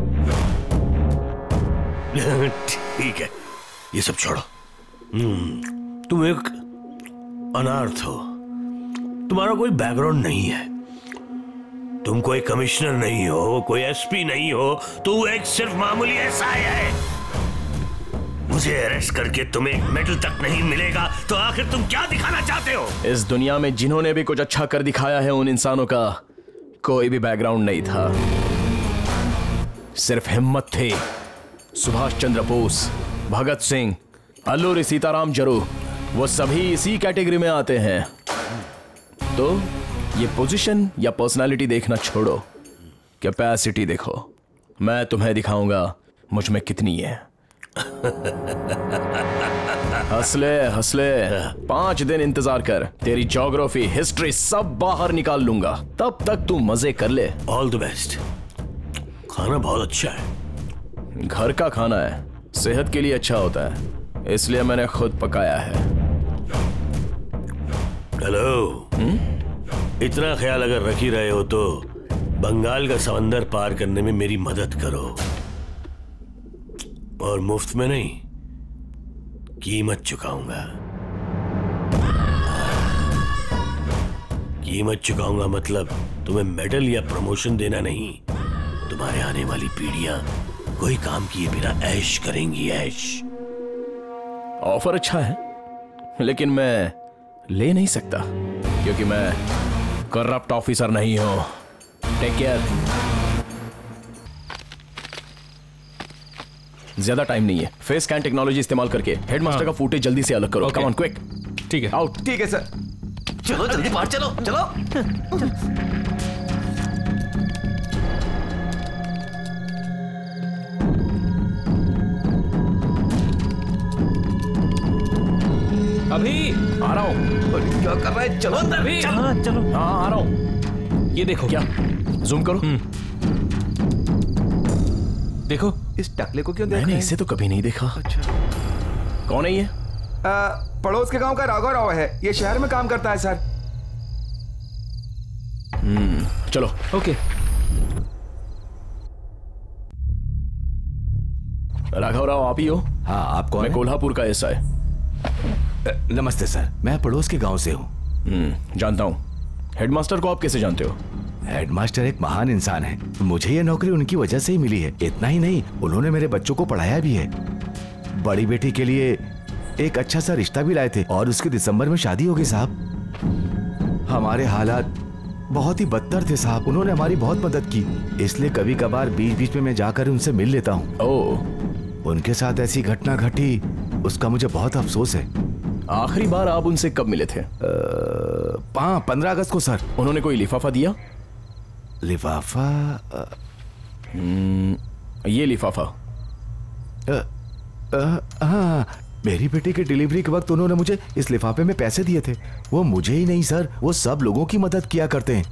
[SPEAKER 10] ठीक है, ये सब छोड़ो। तुम एक अनाथ हो, तुम्हारा कोई बैकग्राउंड नहीं है, तुम कोई कमिश्नर नहीं हो, कोई एस पी नहीं हो, तू एक सिर्फ मामूली एसआई है। मुझे अरेस्ट करके तुम्हें एक मेडल तक नहीं मिलेगा, तो आखिर तुम क्या दिखाना चाहते हो?
[SPEAKER 3] इस दुनिया में जिन्होंने भी कुछ अच्छा कर दिखाया है, उन इंसानों का कोई भी बैकग्राउंड नहीं था, सिर्फ हिम्मत थी, सुभाष चंद्र बोस, भगत सिंह, अल्लूरी सीताराम जरू, वो सभी इसी कैटेगरी में आते हैं। तो ये पोजीशन या पर्सनालिटी देखना छोड़ो, कैपेसिटी देखो। मैं तुम्हें दिखाऊंगा मुझ में कितनी है। हंसले हंसले, पांच दिन इंतजार कर, तेरी ज्योग्राफी हिस्ट्री सब बाहर निकाल लूंगा, तब तक तू मजे कर ले।
[SPEAKER 10] All the best. खाना बहुत अच्छा है।
[SPEAKER 3] घर का खाना है, सेहत के लिए अच्छा होता है, इसलिए मैंने खुद पकाया है।
[SPEAKER 10] हेलो, इतना ख्याल अगर रख ही रहे हो तो बंगाल का समंदर पार करने में मेरी मदद करो, और मुफ्त में नहीं, कीमत चुकाऊंगा। कीमत चुकाऊंगा मतलब तुम्हें मेडल या प्रमोशन देना नहीं, तुम्हारे आने वाली पीढ़ियां कोई काम किए बिना ऐश करेंगी, ऐश।
[SPEAKER 3] ऑफर अच्छा है, लेकिन मैं ले नहीं सकता क्योंकि मैं करप्ट ऑफिसर नहीं हूं। Take care. ज्यादा टाइम नहीं है, फेस स्कैन टेक्नोलॉजी इस्तेमाल करके हेडमास्टर का फुटेज जल्दी से अलग करो। Come on, quick.
[SPEAKER 6] ठीक है,
[SPEAKER 3] आउट।
[SPEAKER 14] ठीक है सर।
[SPEAKER 9] चलो जल्दी बाहर चलो, चलो।
[SPEAKER 6] अभी
[SPEAKER 3] आ रहा हूँ।
[SPEAKER 14] क्या कर रहा है? चलो अंदर।
[SPEAKER 6] अभी
[SPEAKER 3] चल।
[SPEAKER 6] हाँ, चलो।
[SPEAKER 3] हाँ आ रहा हूँ।
[SPEAKER 6] ये देखो।
[SPEAKER 3] क्या? जूम करो।
[SPEAKER 6] देखो
[SPEAKER 14] इस टकले को क्यों देख
[SPEAKER 3] मैंने
[SPEAKER 14] रहे हैं?
[SPEAKER 3] इसे तो कभी नहीं देखा।
[SPEAKER 14] अच्छा,
[SPEAKER 3] कौन है ये?
[SPEAKER 14] आ, पड़ोस के गांव का राघव राव है, ये शहर में काम करता है सर।
[SPEAKER 3] हम्म, चलो।
[SPEAKER 6] ओके।
[SPEAKER 3] राघव राव आप ही हो?
[SPEAKER 4] हाँ, आप कौन?
[SPEAKER 3] मैं कोल्हापुर का एसआई।
[SPEAKER 4] नमस्ते सर, मैं पड़ोस के गांव से हूँ।
[SPEAKER 3] हम्म, जानता हूँ। हेडमास्टर को आप कैसे जानते हो?
[SPEAKER 4] हेडमास्टर एक महान इंसान है, मुझे ये नौकरी उनकी वजह से ही मिली है। इतना ही नहीं, उन्होंने मेरे बच्चों को पढ़ाया भी है। बड़ी बेटी के लिए एक अच्छा सा रिश्ता भी लाए थे और उसकी दिसंबर में शादी हो गई साहब। हमारे हालात बहुत ही बदतर थे साहब, उन्होंने हमारी बहुत मदद की, इसलिए कभी कभार बीच बीच में मैं जाकर उनसे मिल लेता हूँ।
[SPEAKER 3] ओह,
[SPEAKER 4] उनके साथ ऐसी घटना घटी, उसका मुझे बहुत अफसोस है।
[SPEAKER 3] आखिरी बार आप उनसे कब मिले थे?
[SPEAKER 4] पाँच पंद्रह अगस्त को सर।
[SPEAKER 3] उन्होंने कोई लिफाफा दिया?
[SPEAKER 4] लिफाफा?
[SPEAKER 3] ये लिफाफा।
[SPEAKER 4] हाँ, मेरी बेटी की डिलीवरी के वक्त उन्होंने मुझे इस लिफाफे में पैसे दिए थे। वो मुझे ही नहीं सर, वो सब लोगों की मदद किया करते हैं।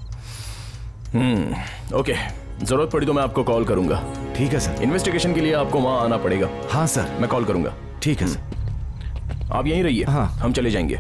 [SPEAKER 3] हम्म, ओके, जरूरत पड़ी तो मैं आपको कॉल करूंगा।
[SPEAKER 4] ठीक है सर।
[SPEAKER 3] इन्वेस्टिगेशन के लिए आपको वहां आना पड़ेगा।
[SPEAKER 4] हाँ सर,
[SPEAKER 3] मैं कॉल करूंगा।
[SPEAKER 4] ठीक है सर।
[SPEAKER 3] आप यहीं रहिए।
[SPEAKER 4] हाँ,
[SPEAKER 3] हम चले जाएंगे।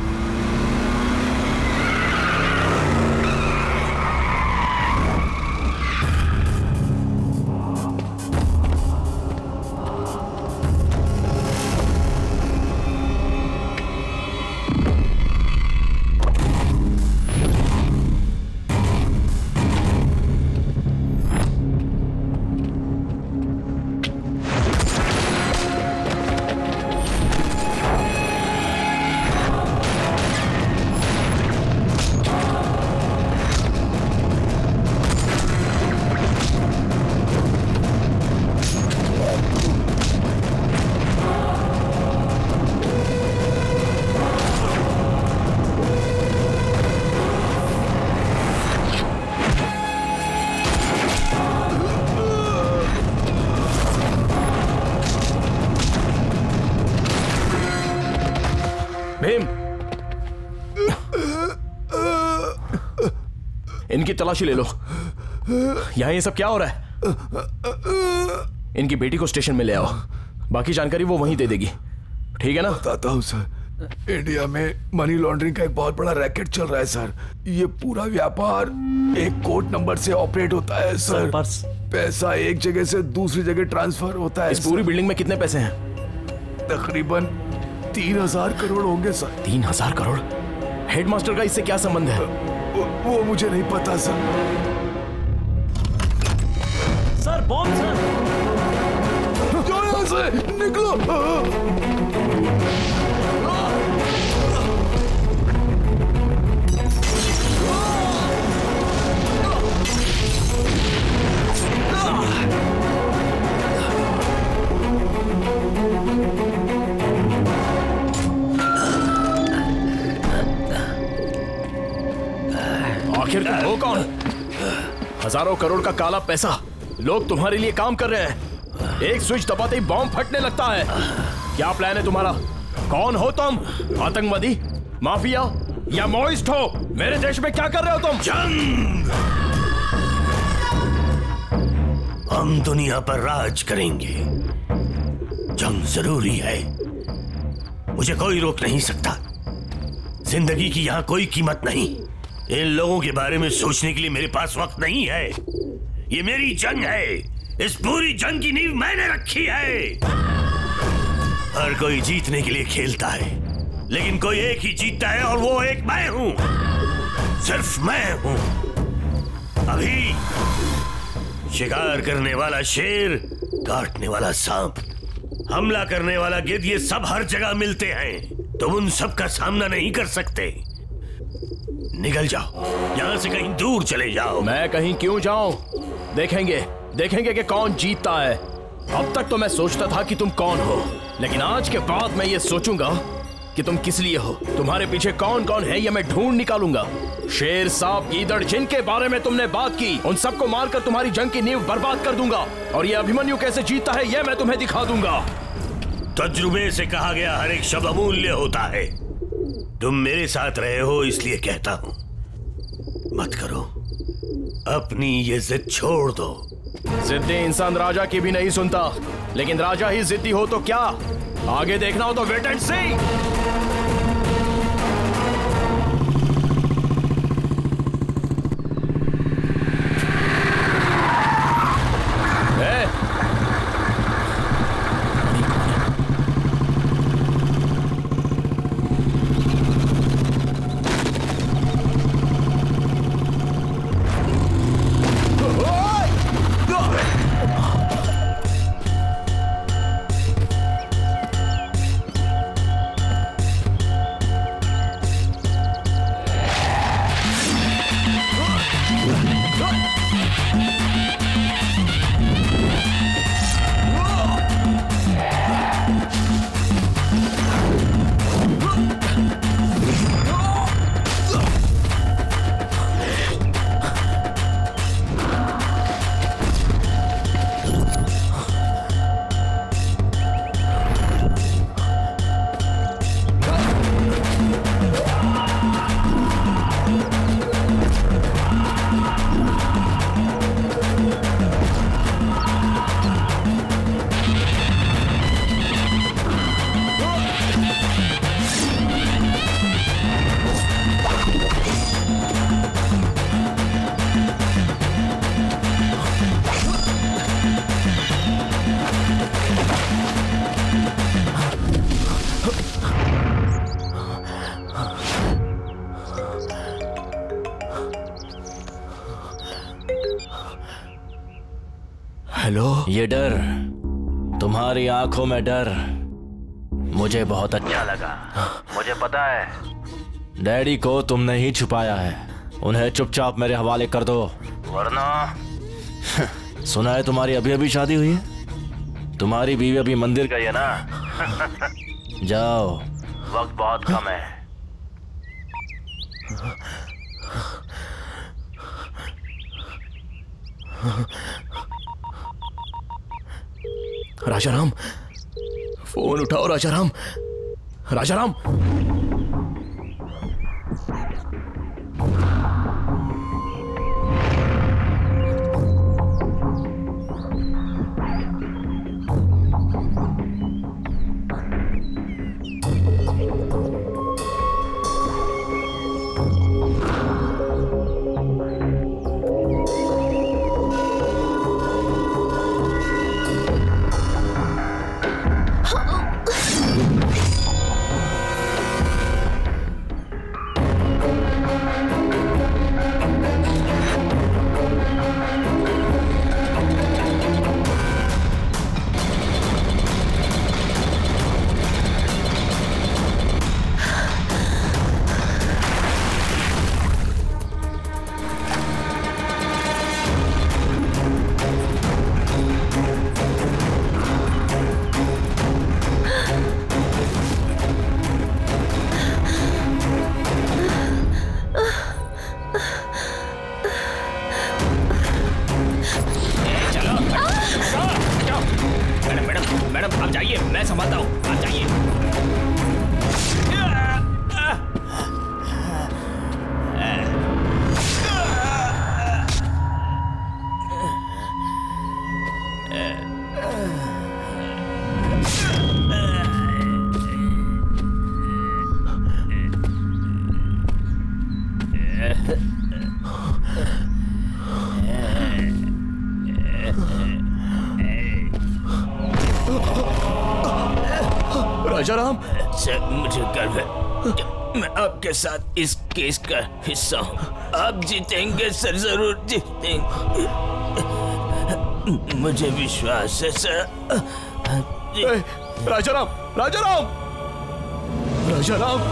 [SPEAKER 3] इनकी तलाशी ले लो। यहाँ ये सब क्या हो रहा है? इनकी बेटी को स्टेशन में ले आओ, बाकी जानकारी वो वहीं दे देगी, ठीक है ना?
[SPEAKER 4] बताता हूँ सर, इंडिया में मनी लॉन्ड्रिंग का एक बहुत बड़ा रैकेट चल रहा है सर। ये पूरा व्यापार एक कोड नंबर से ऑपरेट होता है सर। पैसा एक जगह से दूसरी जगह ट्रांसफर होता है।
[SPEAKER 3] इस पूरी बिल्डिंग में कितने पैसे हैं?
[SPEAKER 4] तकरीबन तीन हजार करोड़ होंगे सर।
[SPEAKER 3] तीन हजार करोड़? हेडमास्टर का इससे क्या संबंध है?
[SPEAKER 4] वो, वो मुझे नहीं पता सर।
[SPEAKER 5] Sir bomb sir.
[SPEAKER 4] जाओ यहाँ से, निकलो।
[SPEAKER 3] आखिर तुम हो कौन? हजारों करोड़ का काला पैसा, लोग तुम्हारे लिए काम कर रहे हैं, एक स्विच दबाते ही बॉम्ब फटने लगता है। क्या प्लान है तुम्हारा? कौन हो तुम? आतंकवादी, माफिया या मॉइस्ट हो? मेरे देश में क्या कर रहे हो तुम?
[SPEAKER 10] जंग! हम दुनिया पर राज करेंगे। जंग जरूरी है, मुझे कोई रोक नहीं सकता। जिंदगी की यहां कोई कीमत नहीं। इन लोगों के बारे में सोचने के लिए मेरे पास वक्त नहीं है। ये मेरी जंग है, इस पूरी जंग की नींव मैंने रखी है। हर कोई जीतने के लिए खेलता है, लेकिन कोई एक ही जीतता है और वो एक मैं हूं, सिर्फ मैं हूं। अभी शिकार करने वाला शेर, काटने वाला सांप, हमला करने वाला गिद्ध, ये सब हर जगह मिलते हैं। तुम उन सब का सामना नहीं कर सकते। निकल जाओ यहां से, कहीं दूर चले जाओ।
[SPEAKER 3] मैं कहीं क्यों जाऊं? देखेंगे देखेंगे कि कौन जीतता है। अब तक तो मैं सोचता था कि तुम कौन हो, लेकिन आज के बाद मैं ये सोचूंगा कि तुम किस लिए हो। तुम्हारे पीछे कौन कौन है ये मैं ढूंढ निकालूंगा। शेर, सांप, गीदड़, जिनके बारे में तुमने बात की, उन सबको मारकर तुम्हारी जंग की नींव बर्बाद कर दूंगा। और ये अभिमन्यु कैसे जीतता है ये मैं तुम्हें दिखा दूंगा।
[SPEAKER 10] तजुर्बे से कहा गया हर एक शब्द अमूल्य होता है। तुम मेरे साथ रहे हो इसलिए कहता हूं, मत करो, अपनी ये जिद छोड़ दो।
[SPEAKER 3] जिद्दी इंसान राजा की भी नहीं सुनता, लेकिन राजा ही जिद्दी हो तो क्या? आगे देखना हो तो वेट एंड सी।
[SPEAKER 16] ये डर, तुम्हारी आंखों में डर मुझे बहुत अच्छा लगा। मुझे पता है डैडी को तुमने ही छुपाया है। उन्हें चुपचाप मेरे हवाले कर दो, वरना सुना है तुम्हारी अभी अभी शादी हुई है। तुम्हारी बीवी अभी मंदिर गई है ना। जाओ, वक्त बहुत कम है।
[SPEAKER 3] राजाराम, फोन उठाओ राजाराम। राजाराम, राम,
[SPEAKER 19] सर मुझे गर्व है, मैं आपके साथ इस केस का हिस्सा हूँ। आप जीतेंगे सर, जरूर जीतेंगे, मुझे विश्वास है सर।
[SPEAKER 3] राजाराम, राजाराम, राजाराम,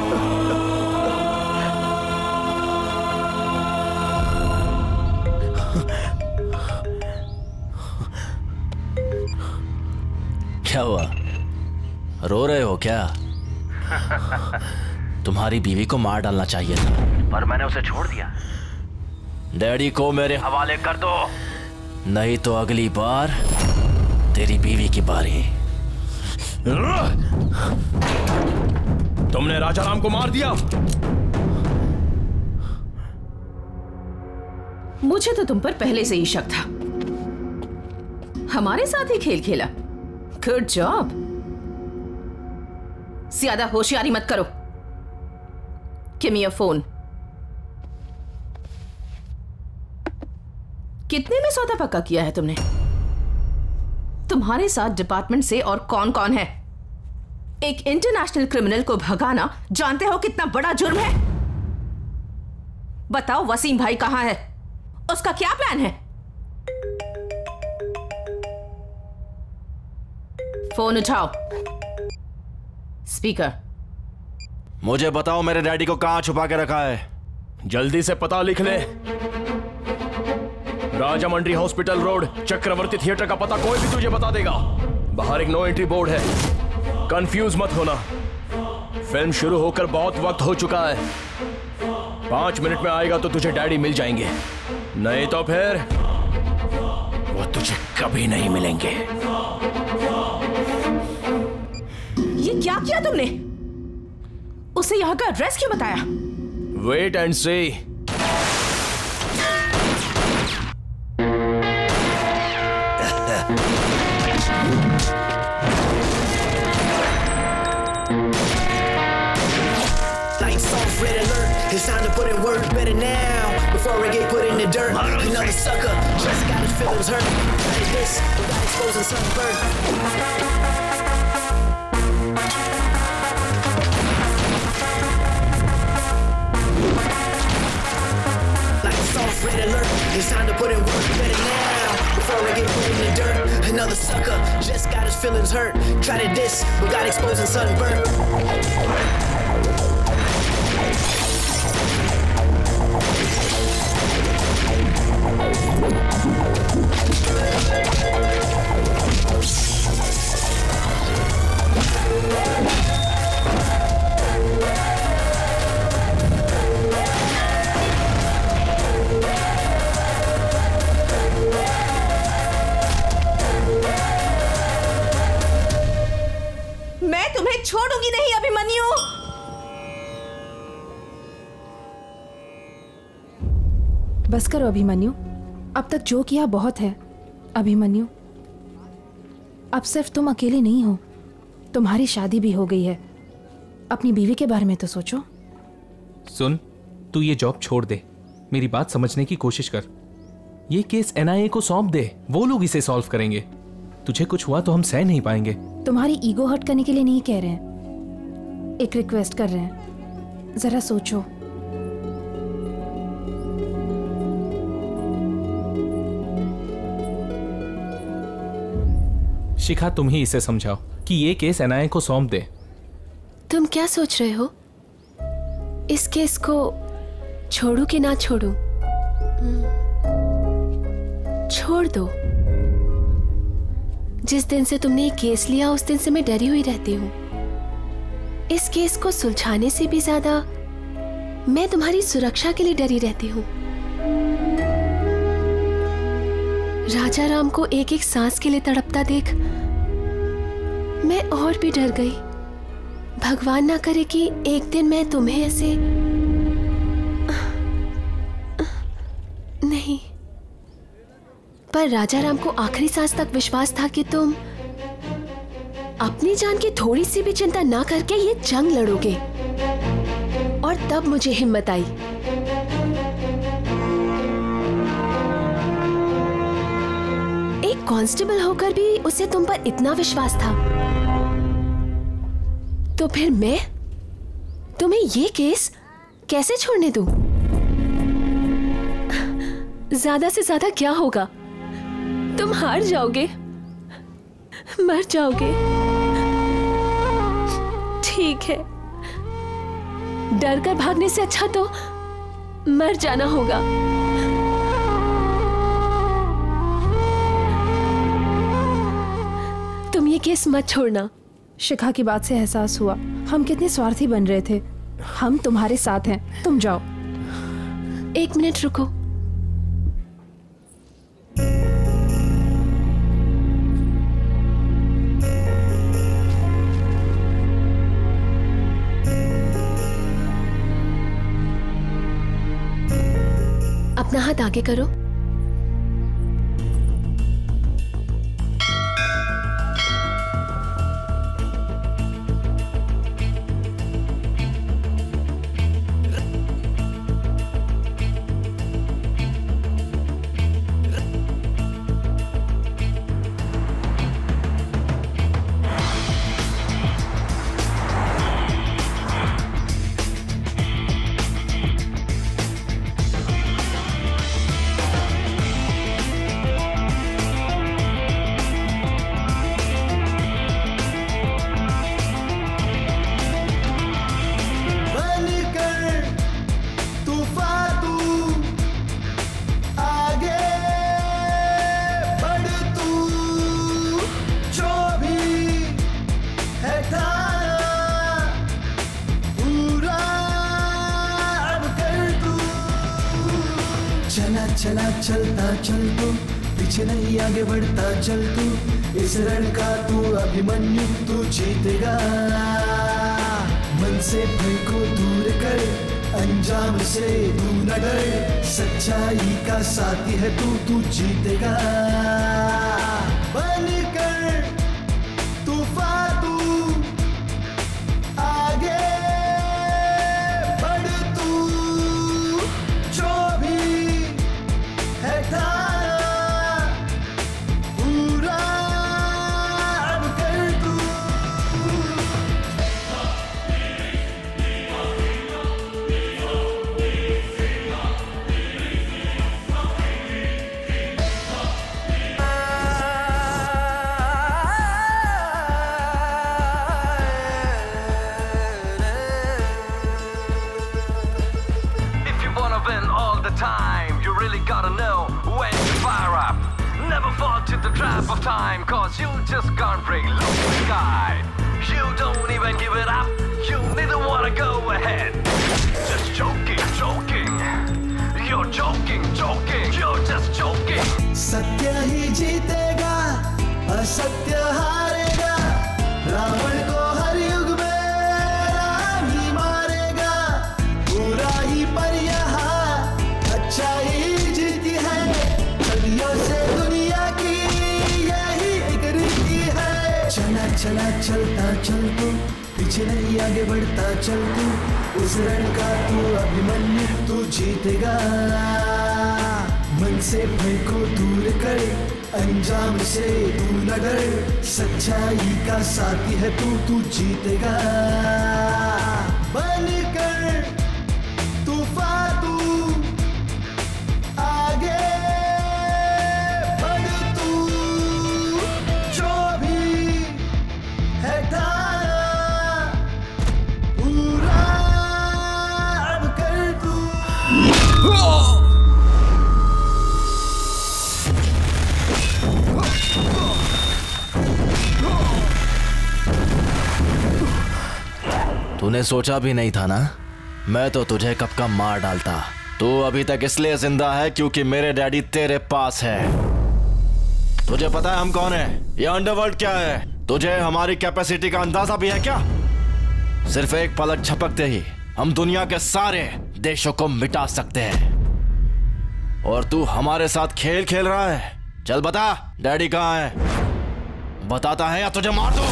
[SPEAKER 16] क्या हुआ, रो रहे हो क्या? तुम्हारी बीवी को मार डालना चाहिए था,
[SPEAKER 4] पर मैंने उसे छोड़ दिया।
[SPEAKER 16] डैडी को मेरे
[SPEAKER 4] हवाले कर दो,
[SPEAKER 16] नहीं तो अगली बार तेरी बीवी की बारी।
[SPEAKER 3] तुमने राजाराम को मार दिया।
[SPEAKER 17] मुझे तो तुम पर पहले से ही शक था, हमारे साथ ही खेल खेला। Good job. ज्यादा होशियारी मत करो। Give me your phone. कितने में सौदा पक्का किया है तुमने? तुम्हारे साथ डिपार्टमेंट से और कौन कौन है? एक इंटरनेशनल क्रिमिनल को भगाना जानते हो कितना बड़ा जुर्म है? बताओ वसीम भाई कहां है? उसका क्या प्लान है? फोन उठाओ। स्पीकर।
[SPEAKER 16] मुझे बताओ मेरे डैडी को कहां छुपा के रखा है?
[SPEAKER 3] जल्दी से पता लिख ले। Rajahmundry hospital road, Chakravarthi theatre का पता कोई भी तुझे बता देगा। बाहर एक नो एंट्री बोर्ड है, कंफ्यूज मत होना। फिल्म शुरू होकर बहुत वक्त हो चुका है। पांच मिनट में आएगा तो तुझे डैडी मिल जाएंगे, नहीं तो फिर वो तुझे कभी नहीं मिलेंगे।
[SPEAKER 17] ये क्या किया तुमने? उसे यहां का एड्रेस क्यों बताया?
[SPEAKER 3] Wait and see.
[SPEAKER 20] It's time to put in work better now before I get put in the dirt. Another sucker just got his feelings hurt. Like this without exposing sunburn. Like a soft red alert. It's time to put in work better now before I get put in the dirt. Another sucker just got his feelings hurt. Try to diss without exposing sunburn.
[SPEAKER 17] मैं तुम्हें छोड़ूंगी नहीं अभिमन्यु।
[SPEAKER 2] बस करो अभिमन्यु, अब तक जो किया बहुत है। अभिमन्यु, अब सिर्फ तुम अकेले नहीं हो, तुम्हारी शादी भी हो गई है। अपनी बीवी के बारे में तो सोचो।
[SPEAKER 6] सुन, तू ये जॉब छोड़ दे, मेरी बात समझने की कोशिश कर। ये केस एनआईए को सौंप दे, वो लोग इसे सॉल्व करेंगे। तुझे कुछ हुआ तो हम सह नहीं पाएंगे।
[SPEAKER 2] तुम्हारी ईगो हर्ट करने के लिए नहीं कह रहे हैं, एक रिक्वेस्ट कर रहे हैं, जरा सोचो।
[SPEAKER 6] शिखा, तुम ही इसे समझाओ कि ये केस एनआईए को सौंप दे।
[SPEAKER 7] तुम क्या सोच रहे हो? इस केस को छोड़ू कि ना छोड़ू? छोड़ दो। जिस दिन से तुमने ये केस लिया उस दिन से मैं डरी हुई रहती हूँ। इस केस को सुलझाने से भी ज्यादा मैं तुम्हारी सुरक्षा के लिए डरी रहती हूँ। राजा राम को एक एक सांस के लिए तड़पता देख मैं और भी डर गई। भगवान ना करे कि एक दिन मैं तुम्हें ऐसे नहीं, पर राजा राम को आखिरी सांस तक विश्वास था कि तुम अपनी जान की थोड़ी सी भी चिंता ना करके ये जंग लड़ोगे। और तब मुझे हिम्मत आई। एक कांस्टेबल होकर भी उसे तुम पर इतना विश्वास था। तो फिर मैं तुम्हें ये केस कैसे छोड़ने दूं? ज्यादा से ज्यादा क्या होगा? तुम हार जाओगे, मर जाओगे। ठीक है, डर कर भागने से अच्छा तो मर जाना होगा। तुम ये केस मत छोड़ना।
[SPEAKER 2] शिखा की बात से एहसास हुआ हम कितने स्वार्थी बन रहे थे। हम तुम्हारे साथ हैं, तुम जाओ।
[SPEAKER 7] एक मिनट रुको। अपना हाथ आगे करो।
[SPEAKER 20] चला चलता चल तू, पीछे नहीं आगे बढ़ता चल तू, इस रण का तू अभिमन्यु तू जीतेगा। मन से भय को दूर कर, अंजाम से तू न डर, सच्चाई का साथी है तू, तू जीतेगा। बनकर तूफान तू आगे बढ़ तू, जो भी है तारा पूरा अब कर तू।
[SPEAKER 21] Time, you really gotta know when to fire up. Never fall to the trap of time, cause you just can't break look the sky. You don't even give it up, you neither wanna go ahead. Just joking, joking, you're joking, joking, you're just joking.
[SPEAKER 20] सत्य ही जीतेगा, असत्य हारेगा, रावण को हर युग में राम ही मारेगा, बुरा ही पर यहाँ अच्छाई जीती है, सदियों से दुनिया की यही एक रीति है। चला चला चलता चल तू, पीछे नहीं आगे बढ़ता चल तू, उस रण का तू अभिमन्यु तू जीतेगा। मन से भय को दूर कर, अंजाम से तू न डर, सच्चाई का साथी है तू, तू जीतेगा। बनकर तूफान तू आगे बढ़ तू, जो भी है तारा पूरा अब कर तू।
[SPEAKER 16] तूने सोचा भी नहीं था ना, मैं तो तुझे कब का मार डालता। तू अभी तक इसलिए जिंदा है क्योंकि मेरे डैडी तेरे पास है। तुझे पता है हम कौन है, ये अंडरवर्ल्ड क्या है? तुझे हमारी कैपेसिटी का अंदाजा भी है क्या? सिर्फ एक पलक झपकते ही हम दुनिया के सारे देशों को मिटा सकते हैं। और तू हमारे साथ खेल खेल रहा है। चल बता, डैडी कहाँ है? बताता है या तुझे मार दूं?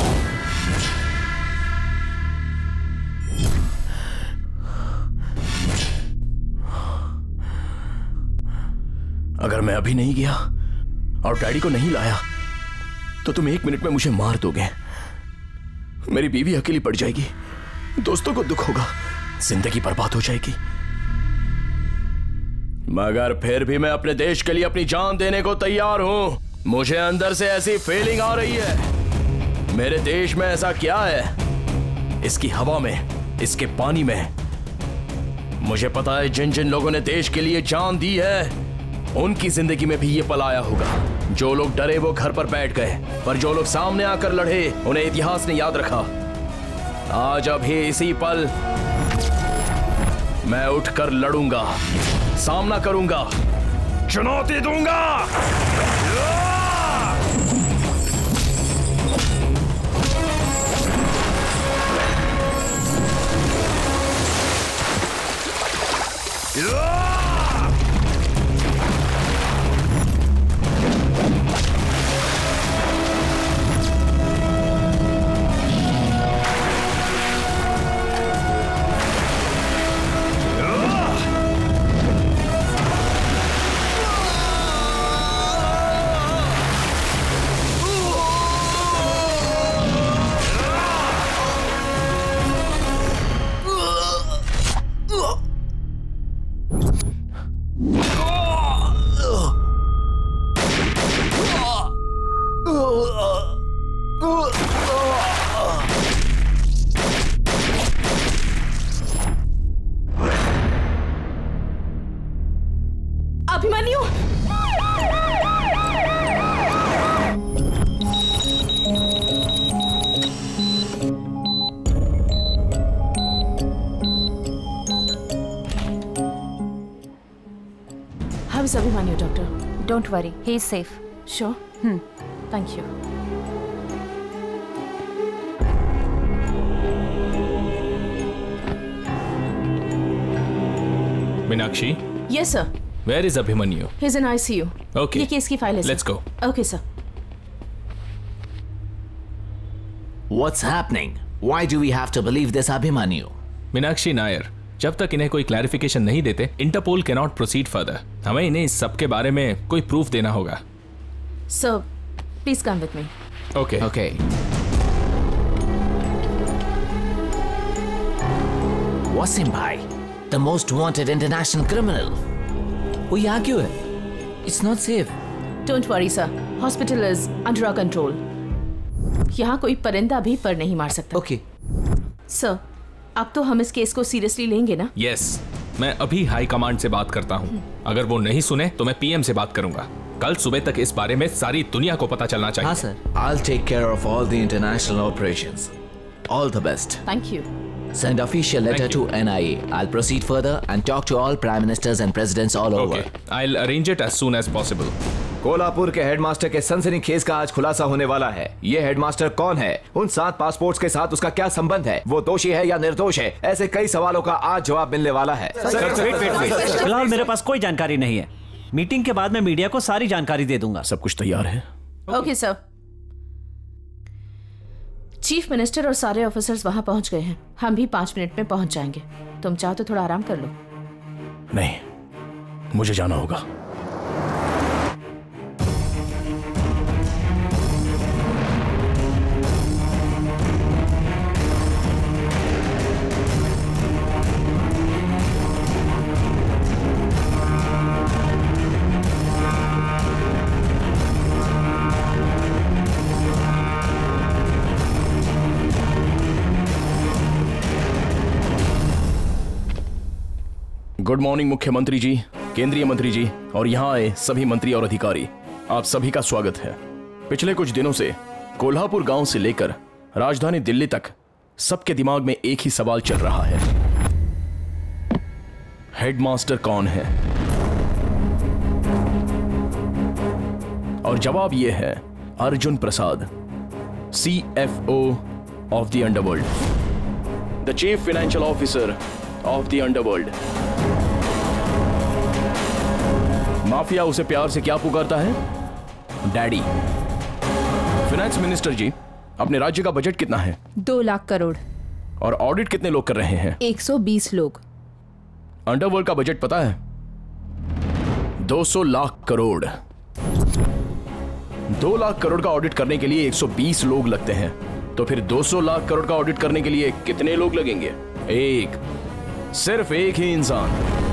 [SPEAKER 3] अगर मैं अभी नहीं गया और डैडी को नहीं लाया तो तुम एक मिनट में मुझे मार दोगे। मेरी बीवी अकेली पड़ जाएगी, दोस्तों को दुख होगा, जिंदगी बर्बाद हो जाएगी। मगर फिर भी मैं अपने देश के लिए अपनी जान देने को तैयार हूं। मुझे अंदर से ऐसी फीलिंग आ रही है, मेरे देश में ऐसा क्या है, इसकी हवा में, इसके पानी में। मुझे पता है जिन जिन लोगों ने देश के लिए जान दी है उनकी जिंदगी में भी ये पल आया होगा। जो लोग डरे वो घर पर बैठ गए, पर जो लोग सामने आकर लड़े उन्हें इतिहास ने याद रखा। आज अभी इसी पल मैं उठकर लड़ूंगा, सामना करूंगा, चुनौती दूंगा।
[SPEAKER 17] Abhimanyu! How is Abhimanyu, doctor?
[SPEAKER 2] Don't worry, he is safe.
[SPEAKER 17] Sure?
[SPEAKER 2] Hmm.
[SPEAKER 17] Thank you.
[SPEAKER 6] Meenakshi?
[SPEAKER 17] Yes, sir.
[SPEAKER 6] Where is Abhimanyu?
[SPEAKER 17] He's in I C U.
[SPEAKER 6] Okay.
[SPEAKER 17] ये केस की फाइल है sir.
[SPEAKER 6] Let's go.
[SPEAKER 17] Okay, sir.
[SPEAKER 9] What's happening? Why do we have to believe this Abhimanyu?
[SPEAKER 6] Meenakshi Nair, जब तक इन्हें कोई clarification नहीं देते, Interpol can not proceed further. हमें इन्हें इस सब के बारे में कोई प्रूफ देना होगा।
[SPEAKER 17] Sir, please come with me.
[SPEAKER 6] Okay.
[SPEAKER 9] Okay. Wasim bhai, the most wanted international criminal. वो यहाँ क्यों है? It's not safe.
[SPEAKER 17] Don't worry, sir. Hospital is under our control. यहाँ कोई परिंदा भी पर नहीं मार सकता।
[SPEAKER 9] Okay.
[SPEAKER 17] Sir, अब तो हम इस केस को सीरियसली लेंगे ना?
[SPEAKER 6] Yes. मैं अभी हाई कमांड से बात करता हूँ। अगर वो नहीं सुने तो मैं पीएम से बात करूंगा। कल सुबह तक इस बारे में सारी दुनिया को पता चलना चाहिए।
[SPEAKER 9] हाँ sir. I'll take care of all the international operations. All the best.
[SPEAKER 17] Thank you.
[SPEAKER 9] Send official letter to N I A. I'll proceed further and talk to all prime ministers and presidents all over.
[SPEAKER 6] Okay. I'll arrange it as soon as possible.
[SPEAKER 14] Kolhapur के headmaster के सनसनीखेज का आज खुलासा होने वाला है। ये हेडमास्टर कौन है, उन सात पासपोर्ट्स के साथ उसका क्या संबंध है, वो दोषी है या निर्दोष है, ऐसे कई सवालों का आज जवाब मिलने वाला है।
[SPEAKER 5] फिलहाल मेरे पास कोई जानकारी नहीं है। मीटिंग के बाद मैं मीडिया को सारी जानकारी दे दूंगा।
[SPEAKER 3] सब कुछ तैयार है?
[SPEAKER 17] Okay sir. चीफ मिनिस्टर और सारे ऑफिसर्स वहां पहुंच गए हैं। हम भी पांच मिनट में पहुंच जाएंगे। तुम चाहो तो थोड़ा आराम कर लो।
[SPEAKER 3] नहीं, मुझे जाना होगा। गुड मॉर्निंग मुख्यमंत्री जी, केंद्रीय मंत्री जी और यहाँ आए सभी मंत्री और अधिकारी, आप सभी का स्वागत है। पिछले कुछ दिनों से कोल्हापुर गांव से लेकर राजधानी दिल्ली तक सबके दिमाग में एक ही सवाल चल रहा है, हेडमास्टर कौन है? और जवाब यह है Arjun Prasad, C F O of the underworld, the chief financial officer of the underworld. Mafia उसे प्यार से क्या पुकारता है? डैडी। फाइनेंस मिनिस्टर जी, अपने राज्य का बजट कितना है?
[SPEAKER 2] दो लाख करोड़।
[SPEAKER 3] और ऑडिट कितने लोग कर रहे हैं?
[SPEAKER 2] एक सौ बीस लोग।
[SPEAKER 3] अंडरवर्ल्ड का बजट पता है? दो सौ लाख करोड़। दो लाख करोड़ का ऑडिट करने के लिए एक सौ बीस लोग लगते हैं। तो फिर दो सौ लाख करोड़ का ऑडिट करने के लिए कितने लोग लगेंगे? एक, सिर्फ एक ही इंसान।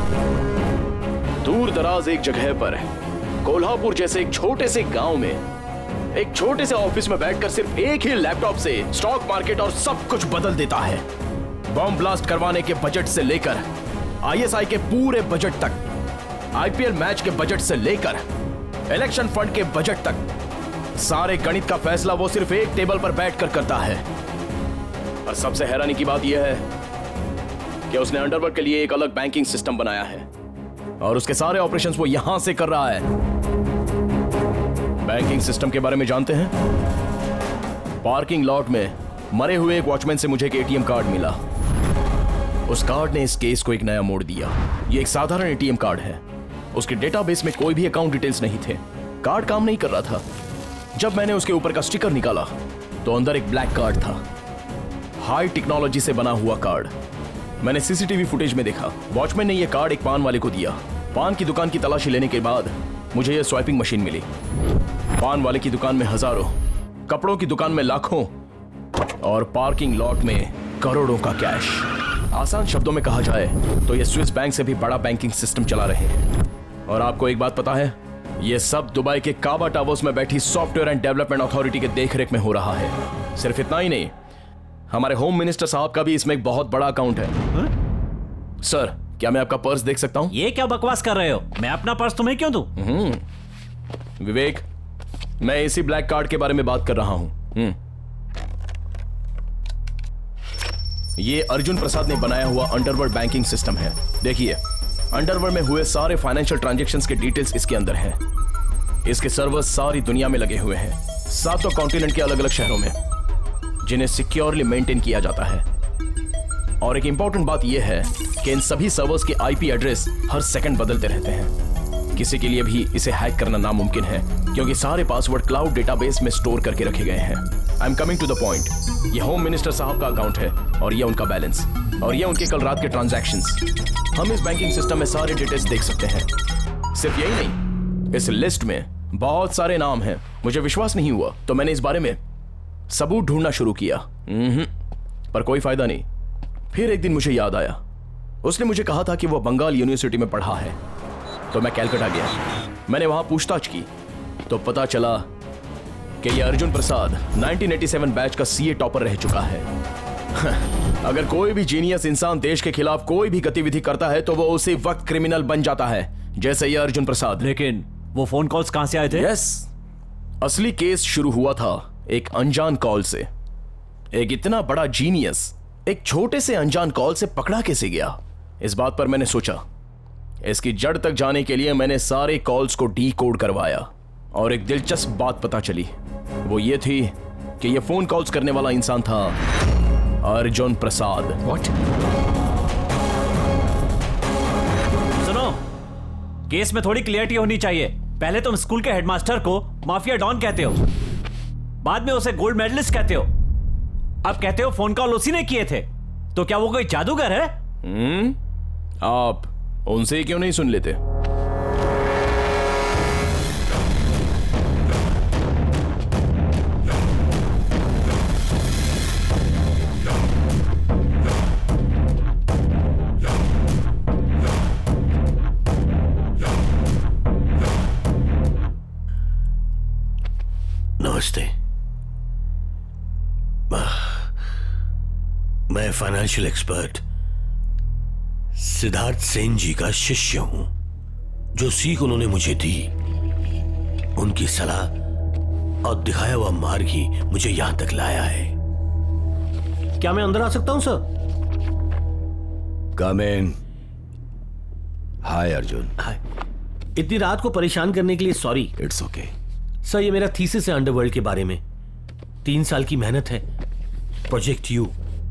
[SPEAKER 3] दूर दराज एक जगह पर कोल्हापुर जैसे एक छोटे से गांव में एक छोटे से ऑफिस में बैठकर सिर्फ एक ही लैपटॉप से स्टॉक मार्केट और सब कुछ बदल देता है। बॉम्ब ब्लास्ट करवाने के बजट से लेकर आईएसआई के पूरे बजट तक, आईपीएल मैच के बजट से लेकर इलेक्शन फंड के बजट तक, सारे गणित का फैसला वो सिर्फ एक टेबल पर बैठकर करता है। और सबसे हैरानी की बात यह है कि उसने अंडरवर्ल्ड के लिए एक अलग बैंकिंग सिस्टम बनाया है और उसके सारे ऑपरेशंस वो यहां से कर रहा है। बैंकिंग सिस्टम के बारे में जानते हैं? पार्किंग लॉट में मरे हुए एक वॉचमैन से मुझे एक एटीएम कार्ड मिला। उस कार्ड ने इस केस को एक नया मोड़ दिया। ये एक साधारण एटीएम कार्ड है। उसके डेटाबेस में कोई भी अकाउंट डिटेल्स नहीं थे। कार्ड काम नहीं कर रहा था। जब मैंने उसके ऊपर का स्टिकर निकाला तो अंदर एक ब्लैक कार्ड था, हाई टेक्नोलॉजी से बना हुआ कार्ड। मैंने सीसीटीवी फुटेज में देखा, वॉचमैन ने यह कार्ड एक पान वाले को दिया। पान की दुकान की तलाशी लेने के बाद मुझे यह स्वाइपिंग मशीन मिली। पान वाले की दुकान में हजारों, कपड़ों की दुकान में लाखों और पार्किंग लॉट में करोड़ों का कैश। आसान शब्दों में कहा जाए तो ये स्विस बैंक से भी बड़ा बैंकिंग सिस्टम चला रहे हैं। और आपको एक बात पता है, ये सब दुबई के काबा टावर्स में बैठी सॉफ्टवेयर एंड डेवलपमेंट अथॉरिटी के देखरेख में हो रहा है। सिर्फ इतना ही नहीं, हमारे होम मिनिस्टर साहब का भी इसमें एक बहुत बड़ा अकाउंट है। हा? सर, क्या मैं आपका पर्स देख सकता हूं?
[SPEAKER 5] ये क्या बकवास कर रहे हो? मैं अपना पर्स तुम्हें क्यों दूं?
[SPEAKER 3] विवेक, मैं इसी ब्लैक कार्ड के बारे में बात कर रहा हूं। ये अर्जुन प्रसाद ने बनाया हुआ अंडरवर्ल्ड बैंकिंग सिस्टम है। देखिए, अंडरवर्ल्ड में हुए सारे फाइनेंशियल ट्रांजैक्शंस के डिटेल्स इसके अंदर हैं। इसके सर्वर्स सारी दुनिया में लगे हुए हैं, सातों कॉन्टिनेंट के अलग अलग शहरों में, जिन्हें सिक्योरली मेंटेन किया जाता है। और एक इंपॉर्टेंट बात यह है कि इन सभी सर्वर्स के आईपी एड्रेस हर सेकंड बदलते रहते हैं। किसी के लिए भी इसे हैक करना नामुमकिन है, क्योंकि सारे पासवर्ड क्लाउड डेटाबेस में स्टोर करके रखे गए हैं। I am coming to the point. यह होम मिनिस्टर साहब का अकाउंट है और यह उनका बैलेंस और यह उनके कल रात के ट्रांजैक्शंस। हम इस बैंकिंग सिस्टम में सारे डिटेल्स देख सकते हैं। सिर्फ यही नहीं, इस लिस्ट में बहुत सारे नाम हैं। मुझे विश्वास नहीं हुआ तो मैंने इस बारे में सबूत ढूंढना शुरू किया, पर कोई फायदा नहीं। फिर एक दिन मुझे याद आया, उसने मुझे कहा था कि वह बंगाल यूनिवर्सिटी में पढ़ा है। तो मैं कैलकाटा गया। मैंने वहां पूछताछ की तो पता चला कि यह Arjun Prasad nineteen eighty seven batch का सीए टॉपर रह चुका है। अगर कोई भी जीनियस इंसान देश के खिलाफ कोई भी गतिविधि करता है तो वो उसी वक्त क्रिमिनल बन जाता है, जैसे यह अर्जुन प्रसाद।
[SPEAKER 5] लेकिन वो फोन कॉल्स कहां से आए थे?
[SPEAKER 3] यस, असली केस शुरू हुआ था एक अनजान कॉल से। एक इतना बड़ा जीनियस एक छोटे से अनजान कॉल से पकड़ा कैसे गया? इस बात पर मैंने सोचा। इसकी जड़ तक जाने के लिए मैंने सारे कॉल्स को डी कोड करवाया और एक दिलचस्प बात पता चली। वो ये थी कि ये फोन कॉल्स करने वाला इंसान था अर्जुन प्रसाद।
[SPEAKER 5] व्हाट? सुनो, केस में थोड़ी क्लियरिटी होनी चाहिए। पहले तुम स्कूल के हेडमास्टर को माफिया डॉन कहते हो, बाद में उसे गोल्ड मेडलिस्ट कहते हो, अब कहते हो फोन कॉल उसी ने किए थे। तो क्या वो कोई जादूगर है?
[SPEAKER 3] हम्म, आप उनसे ही क्यों नहीं सुन लेते?
[SPEAKER 10] नमस्ते, मैं फाइनेंशियल एक्सपर्ट सिद्धार्थ सेन जी का शिष्य हूं। जो सीख उन्होंने मुझे दी, उनकी सलाह और दिखाया हुआ मार्ग ही मुझे यहां तक लाया है।
[SPEAKER 1] क्या मैं अंदर आ सकता हूं सर?
[SPEAKER 4] कम इन। हाय अर्जुन।
[SPEAKER 1] हाय। इतनी रात को परेशान करने के लिए सॉरी।
[SPEAKER 4] इट्स ओके
[SPEAKER 1] सर, ये मेरा थीसिस है अंडरवर्ल्ड के बारे में। तीन साल की मेहनत है। Project U.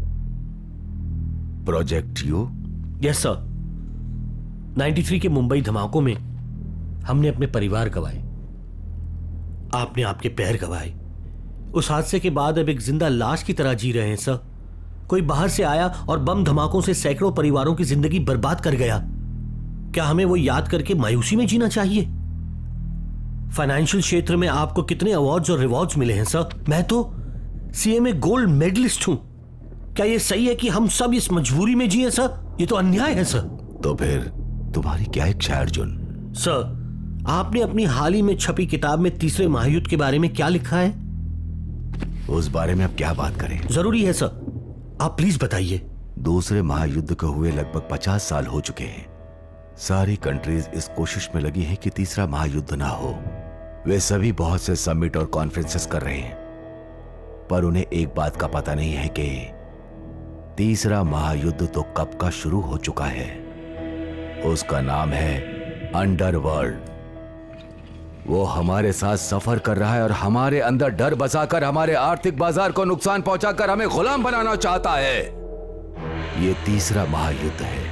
[SPEAKER 4] Project U?
[SPEAKER 1] Yes sir. तिरानवे के मुंबई धमाकों में हमने अपने परिवार गंवाए, आपने आपके पैर गंवाए। उस हादसे के बाद अब एक जिंदा लाश की तरह जी रहे हैं सर। कोई बाहर से आया और बम धमाकों से सैकड़ों परिवारों की जिंदगी बर्बाद कर गया। क्या हमें वो याद करके मायूसी में जीना चाहिए? फाइनेंशियल क्षेत्र में आपको कितने अवार्ड्स और रिवॉर्ड्स मिले हैं सर? मैं तो सीए में गोल्ड मेडलिस्ट हूं। क्या यह सही है कि हम सब इस मजबूरी में जिए सर? ये तो अन्याय है सर।
[SPEAKER 4] तो फिर तुम्हारी क्या इच्छा है अर्जुन?
[SPEAKER 1] सर, आपने अपनी हाल ही में छपी किताब में तीसरे महायुद्ध के बारे में क्या लिखा है?
[SPEAKER 4] उस बारे में अब क्या बात करें?
[SPEAKER 1] जरूरी है सर, आप प्लीज बताइए।
[SPEAKER 4] दूसरे महायुद्ध को हुए लगभग पचास साल हो चुके हैं। सारी कंट्रीज इस कोशिश में लगी हैं कि तीसरा महायुद्ध ना हो। वे सभी बहुत से समिट और कॉन्फ्रेंसेस कर रहे हैं, पर उन्हें एक बात का पता नहीं है कि तीसरा महायुद्ध तो कब का शुरू हो चुका है। उसका नाम है अंडरवर्ल्ड। वो हमारे साथ सफर कर रहा है और हमारे अंदर डर बसाकर हमारे आर्थिक बाजार को नुकसान पहुंचाकर हमें गुलाम बनाना चाहता है। ये तीसरा महायुद्ध है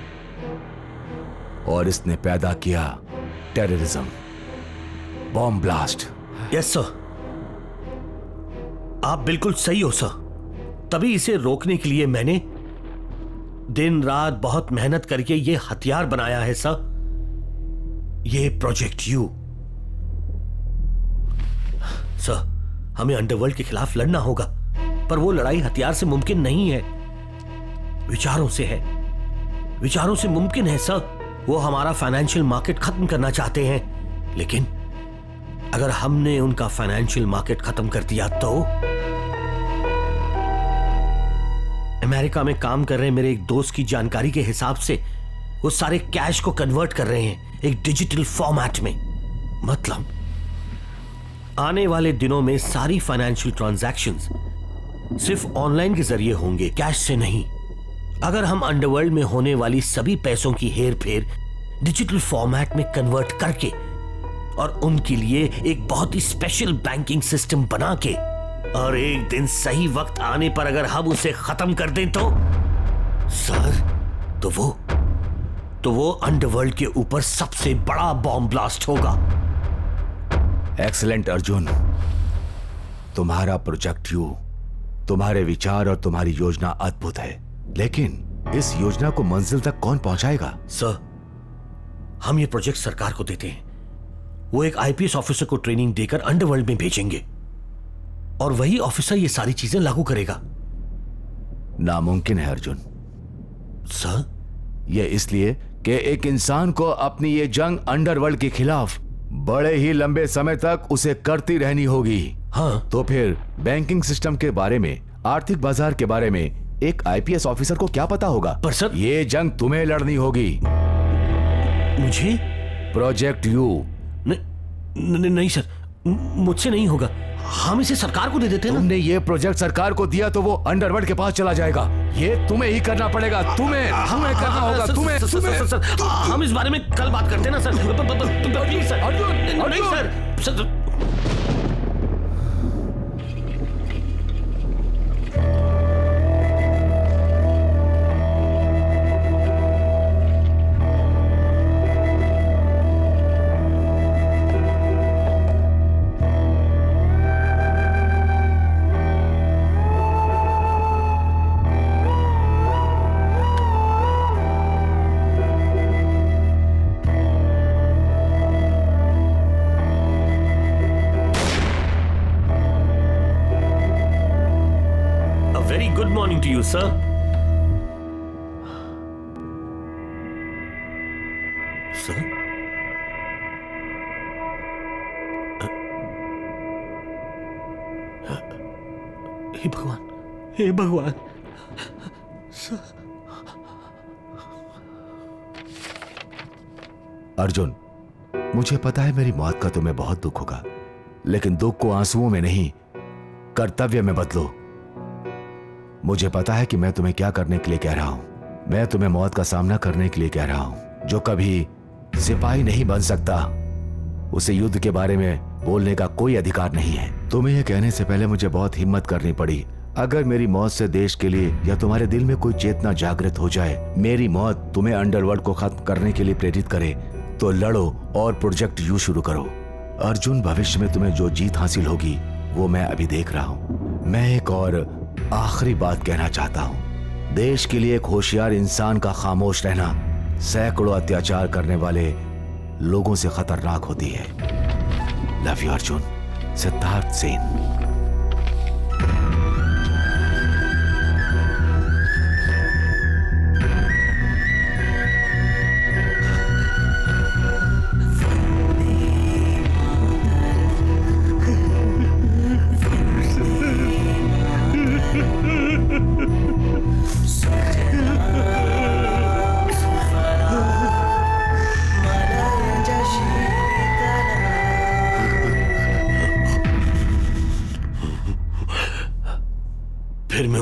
[SPEAKER 4] और इसने पैदा किया terrorism, bomb blast.
[SPEAKER 1] Yes sir, आप बिल्कुल सही हो सर। तभी इसे रोकने के लिए मैंने दिन रात बहुत मेहनत करके ये हथियार बनाया है सर, ये प्रोजेक्ट यू। सर, हमें अंडरवर्ल्ड के खिलाफ लड़ना होगा, पर वो लड़ाई हथियार से मुमकिन नहीं है, विचारों से है। विचारों से मुमकिन है सर। वो हमारा फाइनेंशियल मार्केट खत्म करना चाहते हैं, लेकिन अगर हमने उनका फाइनेंशियल मार्केट खत्म कर दिया तो। अमेरिका में काम कर रहे मेरे एक दोस्त की जानकारी के हिसाब से वो सारे कैश को कन्वर्ट कर रहे हैं एक डिजिटल फॉर्मेट में। मतलब आने वाले दिनों में सारी फाइनेंशियल ट्रांजैक्शंस सिर्फ ऑनलाइन के जरिए होंगे, कैश से नहीं। अगर हम अंडरवर्ल्ड में होने वाली सभी पैसों की हेर फेर डिजिटल फॉर्मेट में कन्वर्ट करके और उनके लिए एक बहुत ही स्पेशल बैंकिंग सिस्टम बना के और एक दिन सही वक्त आने पर अगर हम उसे खत्म कर दें तो सर, तो वो तो वो अंडरवर्ल्ड के ऊपर सबसे बड़ा बॉम्ब ब्लास्ट होगा।
[SPEAKER 4] एक्सीलेंट अर्जुन, तुम्हारा प्रोजेक्ट यू, तुम्हारे विचार और तुम्हारी योजना अद्भुत है, लेकिन इस योजना को मंजिल तक कौन पहुंचाएगा?
[SPEAKER 1] सर, हम ये प्रोजेक्ट सरकार को देते हैं। वो एक आईपीएस ऑफिसर को ट्रेनिंग देकर अंडरवर्ल्ड में भेजेंगे और वही ऑफिसर ये सारी चीजें लागू करेगा।
[SPEAKER 4] नामुमकिन है अर्जुन।
[SPEAKER 1] सर,
[SPEAKER 4] यह इसलिए कि एक इंसान को अपनी ये जंग अंडरवर्ल्ड के खिलाफ बड़े ही लंबे समय तक उसे करती रहनी होगी।
[SPEAKER 1] हाँ,
[SPEAKER 4] तो फिर बैंकिंग सिस्टम के बारे में, आर्थिक बाजार के बारे में एक आईपीएस ऑफिसर को क्या पता होगा?
[SPEAKER 1] पर सर,
[SPEAKER 4] ये जंग तुम्हें लड़नी होगी।
[SPEAKER 1] मुझे?
[SPEAKER 4] Project U.
[SPEAKER 1] न, न, नहीं सर, मुझसे नहीं होगा। हम इसे सरकार को दे देते हैं।
[SPEAKER 4] तुमने ये प्रोजेक्ट सरकार को दिया तो वो अंडरवर्ल्ड के पास चला जाएगा। ये तुम्हें ही करना पड़ेगा। तुम्हें तुम्हें करना होगा। तुम्हें तुम्हें
[SPEAKER 1] हम इस बारे में कल बात करते हैं ना सर। Please sir. नहीं sir. To you, sir. Sir? हे भगवान, हे भगवान।
[SPEAKER 4] अर्जुन, मुझे पता है मेरी मौत का तुम्हें बहुत दुख होगा, लेकिन दुख को आंसुओं में नहीं, कर्तव्य में बदलो। मुझे पता है कि मैं तुम्हें क्या करने के लिए कह रहा हूं। मैं तुम्हें मौत का सामना करने के लिए कह रहा हूं। जो कभी सिपाही नहीं बन सकता, उसे युद्ध के बारे में बोलने का कोई अधिकार नहीं है। तुम्हें यह कहने से पहले मुझे बहुत हिम्मत करनी पड़ी। अगर मेरी मौत से देश के लिए या तुम्हारे दिल में कोई चेतना जागृत हो जाए, मेरी मौत तुम्हें अंडरवर्ल्ड को खत्म करने के लिए प्रेरित करे, तो लड़ो और प्रोजेक्ट यू शुरू करो। अर्जुन, भविष्य में तुम्हें जो जीत हासिल होगी वो मैं अभी देख रहा हूं। मैं एक और आखिरी बात कहना चाहता हूं। देश के लिए एक होशियार इंसान का खामोश रहना सैकड़ों अत्याचार करने वाले लोगों से खतरनाक होती है। Love you Arjun. सिद्धार्थ सेन।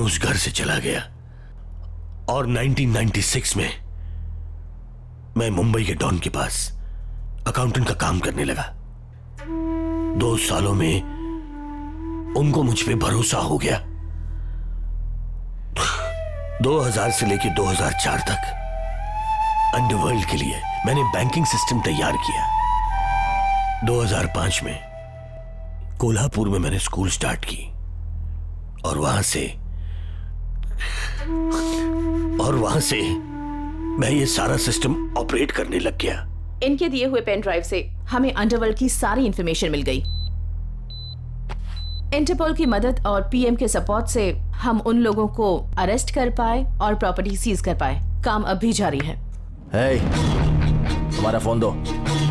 [SPEAKER 10] उस घर से चला गया और नाइनटीन नाइंटी सिक्स में मैं मुंबई के डॉन के पास अकाउंटेंट का काम करने लगा। दो सालों में उनको मुझ पे भरोसा हो गया। दो हज़ार से लेकर दो हज़ार चार तक अंडरवर्ल्ड के लिए मैंने बैंकिंग सिस्टम तैयार किया। दो हज़ार पाँच में कोल्हापुर में मैंने स्कूल स्टार्ट की और वहां से और वहां से मैं ये सारा सिस्टम ऑपरेट करने लग गया।
[SPEAKER 17] इनके दिए हुए पेन ड्राइव से हमें अंडरवर्ल्ड की सारी इंफॉर्मेशन मिल गई। इंटरपोल की मदद और पीएम के सपोर्ट से हम उन लोगों को अरेस्ट कर पाए और प्रॉपर्टी सीज कर पाए। काम अब भी जारी है।
[SPEAKER 14] hey, तुम्हारा फोन दो।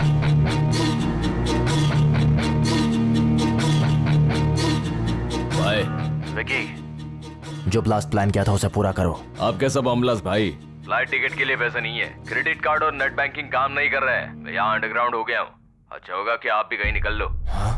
[SPEAKER 15] भाई
[SPEAKER 14] विकी, जो ब्लास्ट प्लान किया था उसे पूरा करो।
[SPEAKER 15] आपके सब अमलास भाई, फ्लाइट टिकट के लिए पैसे नहीं है, क्रेडिट कार्ड और नेट बैंकिंग काम नहीं कर रहा है। मैं यहाँ अंडरग्राउंड हो गया हूँ। अच्छा होगा कि आप भी कहीं निकल लो।
[SPEAKER 14] हाँ?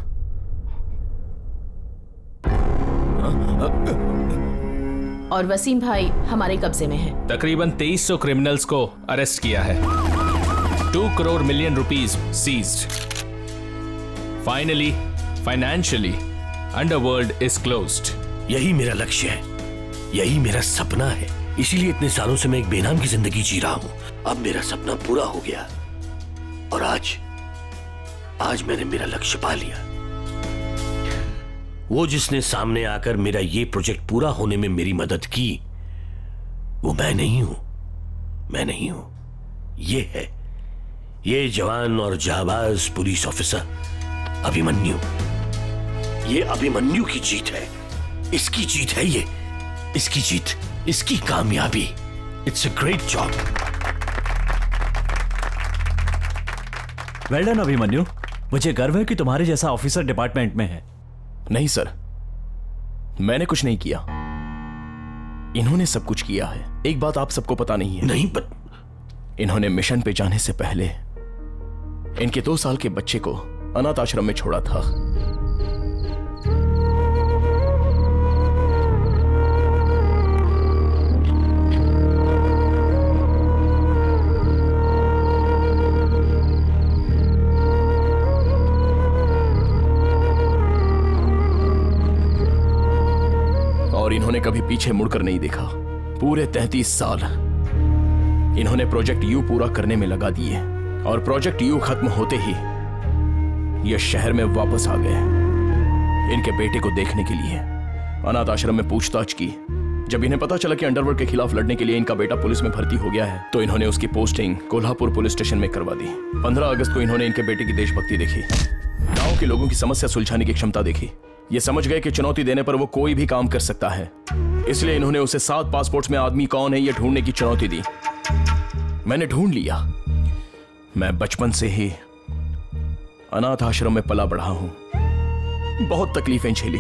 [SPEAKER 17] और वसीम भाई हमारे कब्जे में है।
[SPEAKER 6] तकरीबन तेईस सौ क्रिमिनल्स को अरेस्ट किया है। Two crore million rupees seized. Finally financially underworld is closed.
[SPEAKER 10] यही मेरा लक्ष्य है, यही मेरा सपना है। इसीलिए इतने सालों से मैं एक बेनाम की जिंदगी जी रहा हूं। अब मेरा सपना पूरा हो गया और आज आज मैंने मेरा लक्ष्य पा लिया। वो जिसने सामने आकर मेरा ये प्रोजेक्ट पूरा होने में मेरी मदद की, वो मैं नहीं हूं, मैं नहीं हूं। ये है ये जवान और जाबाज पुलिस ऑफिसर अभिमन्यु। ये अभिमन्यु की जीत है, इसकी जीत है ये, इसकी जीत, इसकी कामयाबी। It's a great job.
[SPEAKER 5] Well done Abhimanyu. मुझे गर्व है कि तुम्हारे जैसा ऑफिसर डिपार्टमेंट में है।
[SPEAKER 3] नहीं सर, मैंने कुछ नहीं किया, इन्होंने सब कुछ किया है। एक बात आप सबको पता नहीं है।
[SPEAKER 10] नहीं पत...
[SPEAKER 3] इन्होंने मिशन पे जाने से पहले इनके दो साल के बच्चे को अनाथ आश्रम में छोड़ा था। और इन्होंने कभी पीछे मुड़कर नहीं देखा। पूरे तैंतीस साल इन्होंने प्रोजेक्ट यू पूरा करने में लगा दिए और प्रोजेक्ट यू खत्म होते ही ये शहर में वापस आ गए इनके बेटे को देखने के लिए। अनाथ आश्रम में पूछताछ की। जब इन्हें पता चला कि अंडरवर्ल्ड के खिलाफ लड़ने के लिए इनका बेटा पुलिस में भर्ती हो गया है, तो इन्होंने उसकी पोस्टिंग कोल्हापुर पुलिस स्टेशन में करवा दी। पंद्रह अगस्त को इन्होंने इनके बेटे की देशभक्ति देखी, गांव के लोगों की समस्या सुलझाने की क्षमता देखी। ये समझ गए कि चुनौती देने पर वो कोई भी काम कर सकता है, इसलिए इन्होंने उसे सात पासपोर्ट्स में आदमी कौन है ये ढूंढने की चुनौती दी। मैंने ढूंढ लिया। मैं बचपन से ही अनाथ आश्रम में पला बढ़ा हूं, बहुत तकलीफें झेली,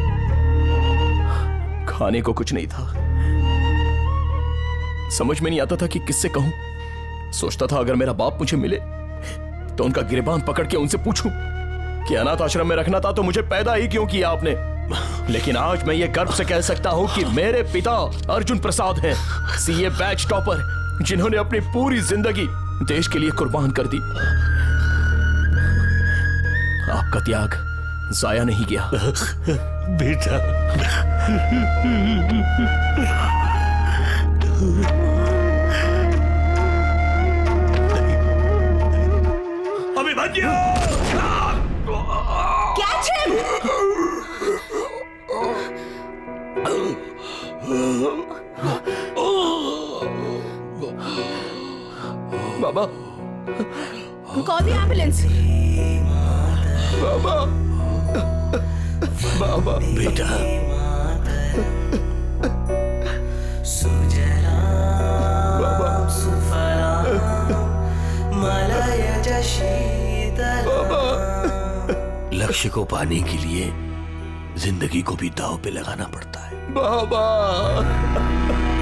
[SPEAKER 3] खाने को कुछ नहीं था, समझ में नहीं आता था कि किससे कहूं। सोचता था अगर मेरा बाप मुझे मिले तो उनका गिरबान पकड़ के उनसे पूछूं कि अनाथ आश्रम में रखना था तो मुझे पैदा ही क्यों किया आपने। लेकिन आज मैं ये गर्व से कह सकता हूं कि मेरे पिता अर्जुन प्रसाद हैं, सीए बैच टॉपर, जिन्होंने अपनी पूरी जिंदगी देश के लिए कुर्बान कर दी। आपका त्याग जाया नहीं गया
[SPEAKER 10] बेटा। Abhimanyu!
[SPEAKER 17] Catch him!
[SPEAKER 3] Baba,
[SPEAKER 17] Call the ambulance.
[SPEAKER 3] बाबा, बाबा,
[SPEAKER 10] बेटा।
[SPEAKER 3] बाबा,
[SPEAKER 10] लक्ष्य को पाने के लिए जिंदगी को भी दांव पे लगाना पड़ता है।
[SPEAKER 3] बाबा।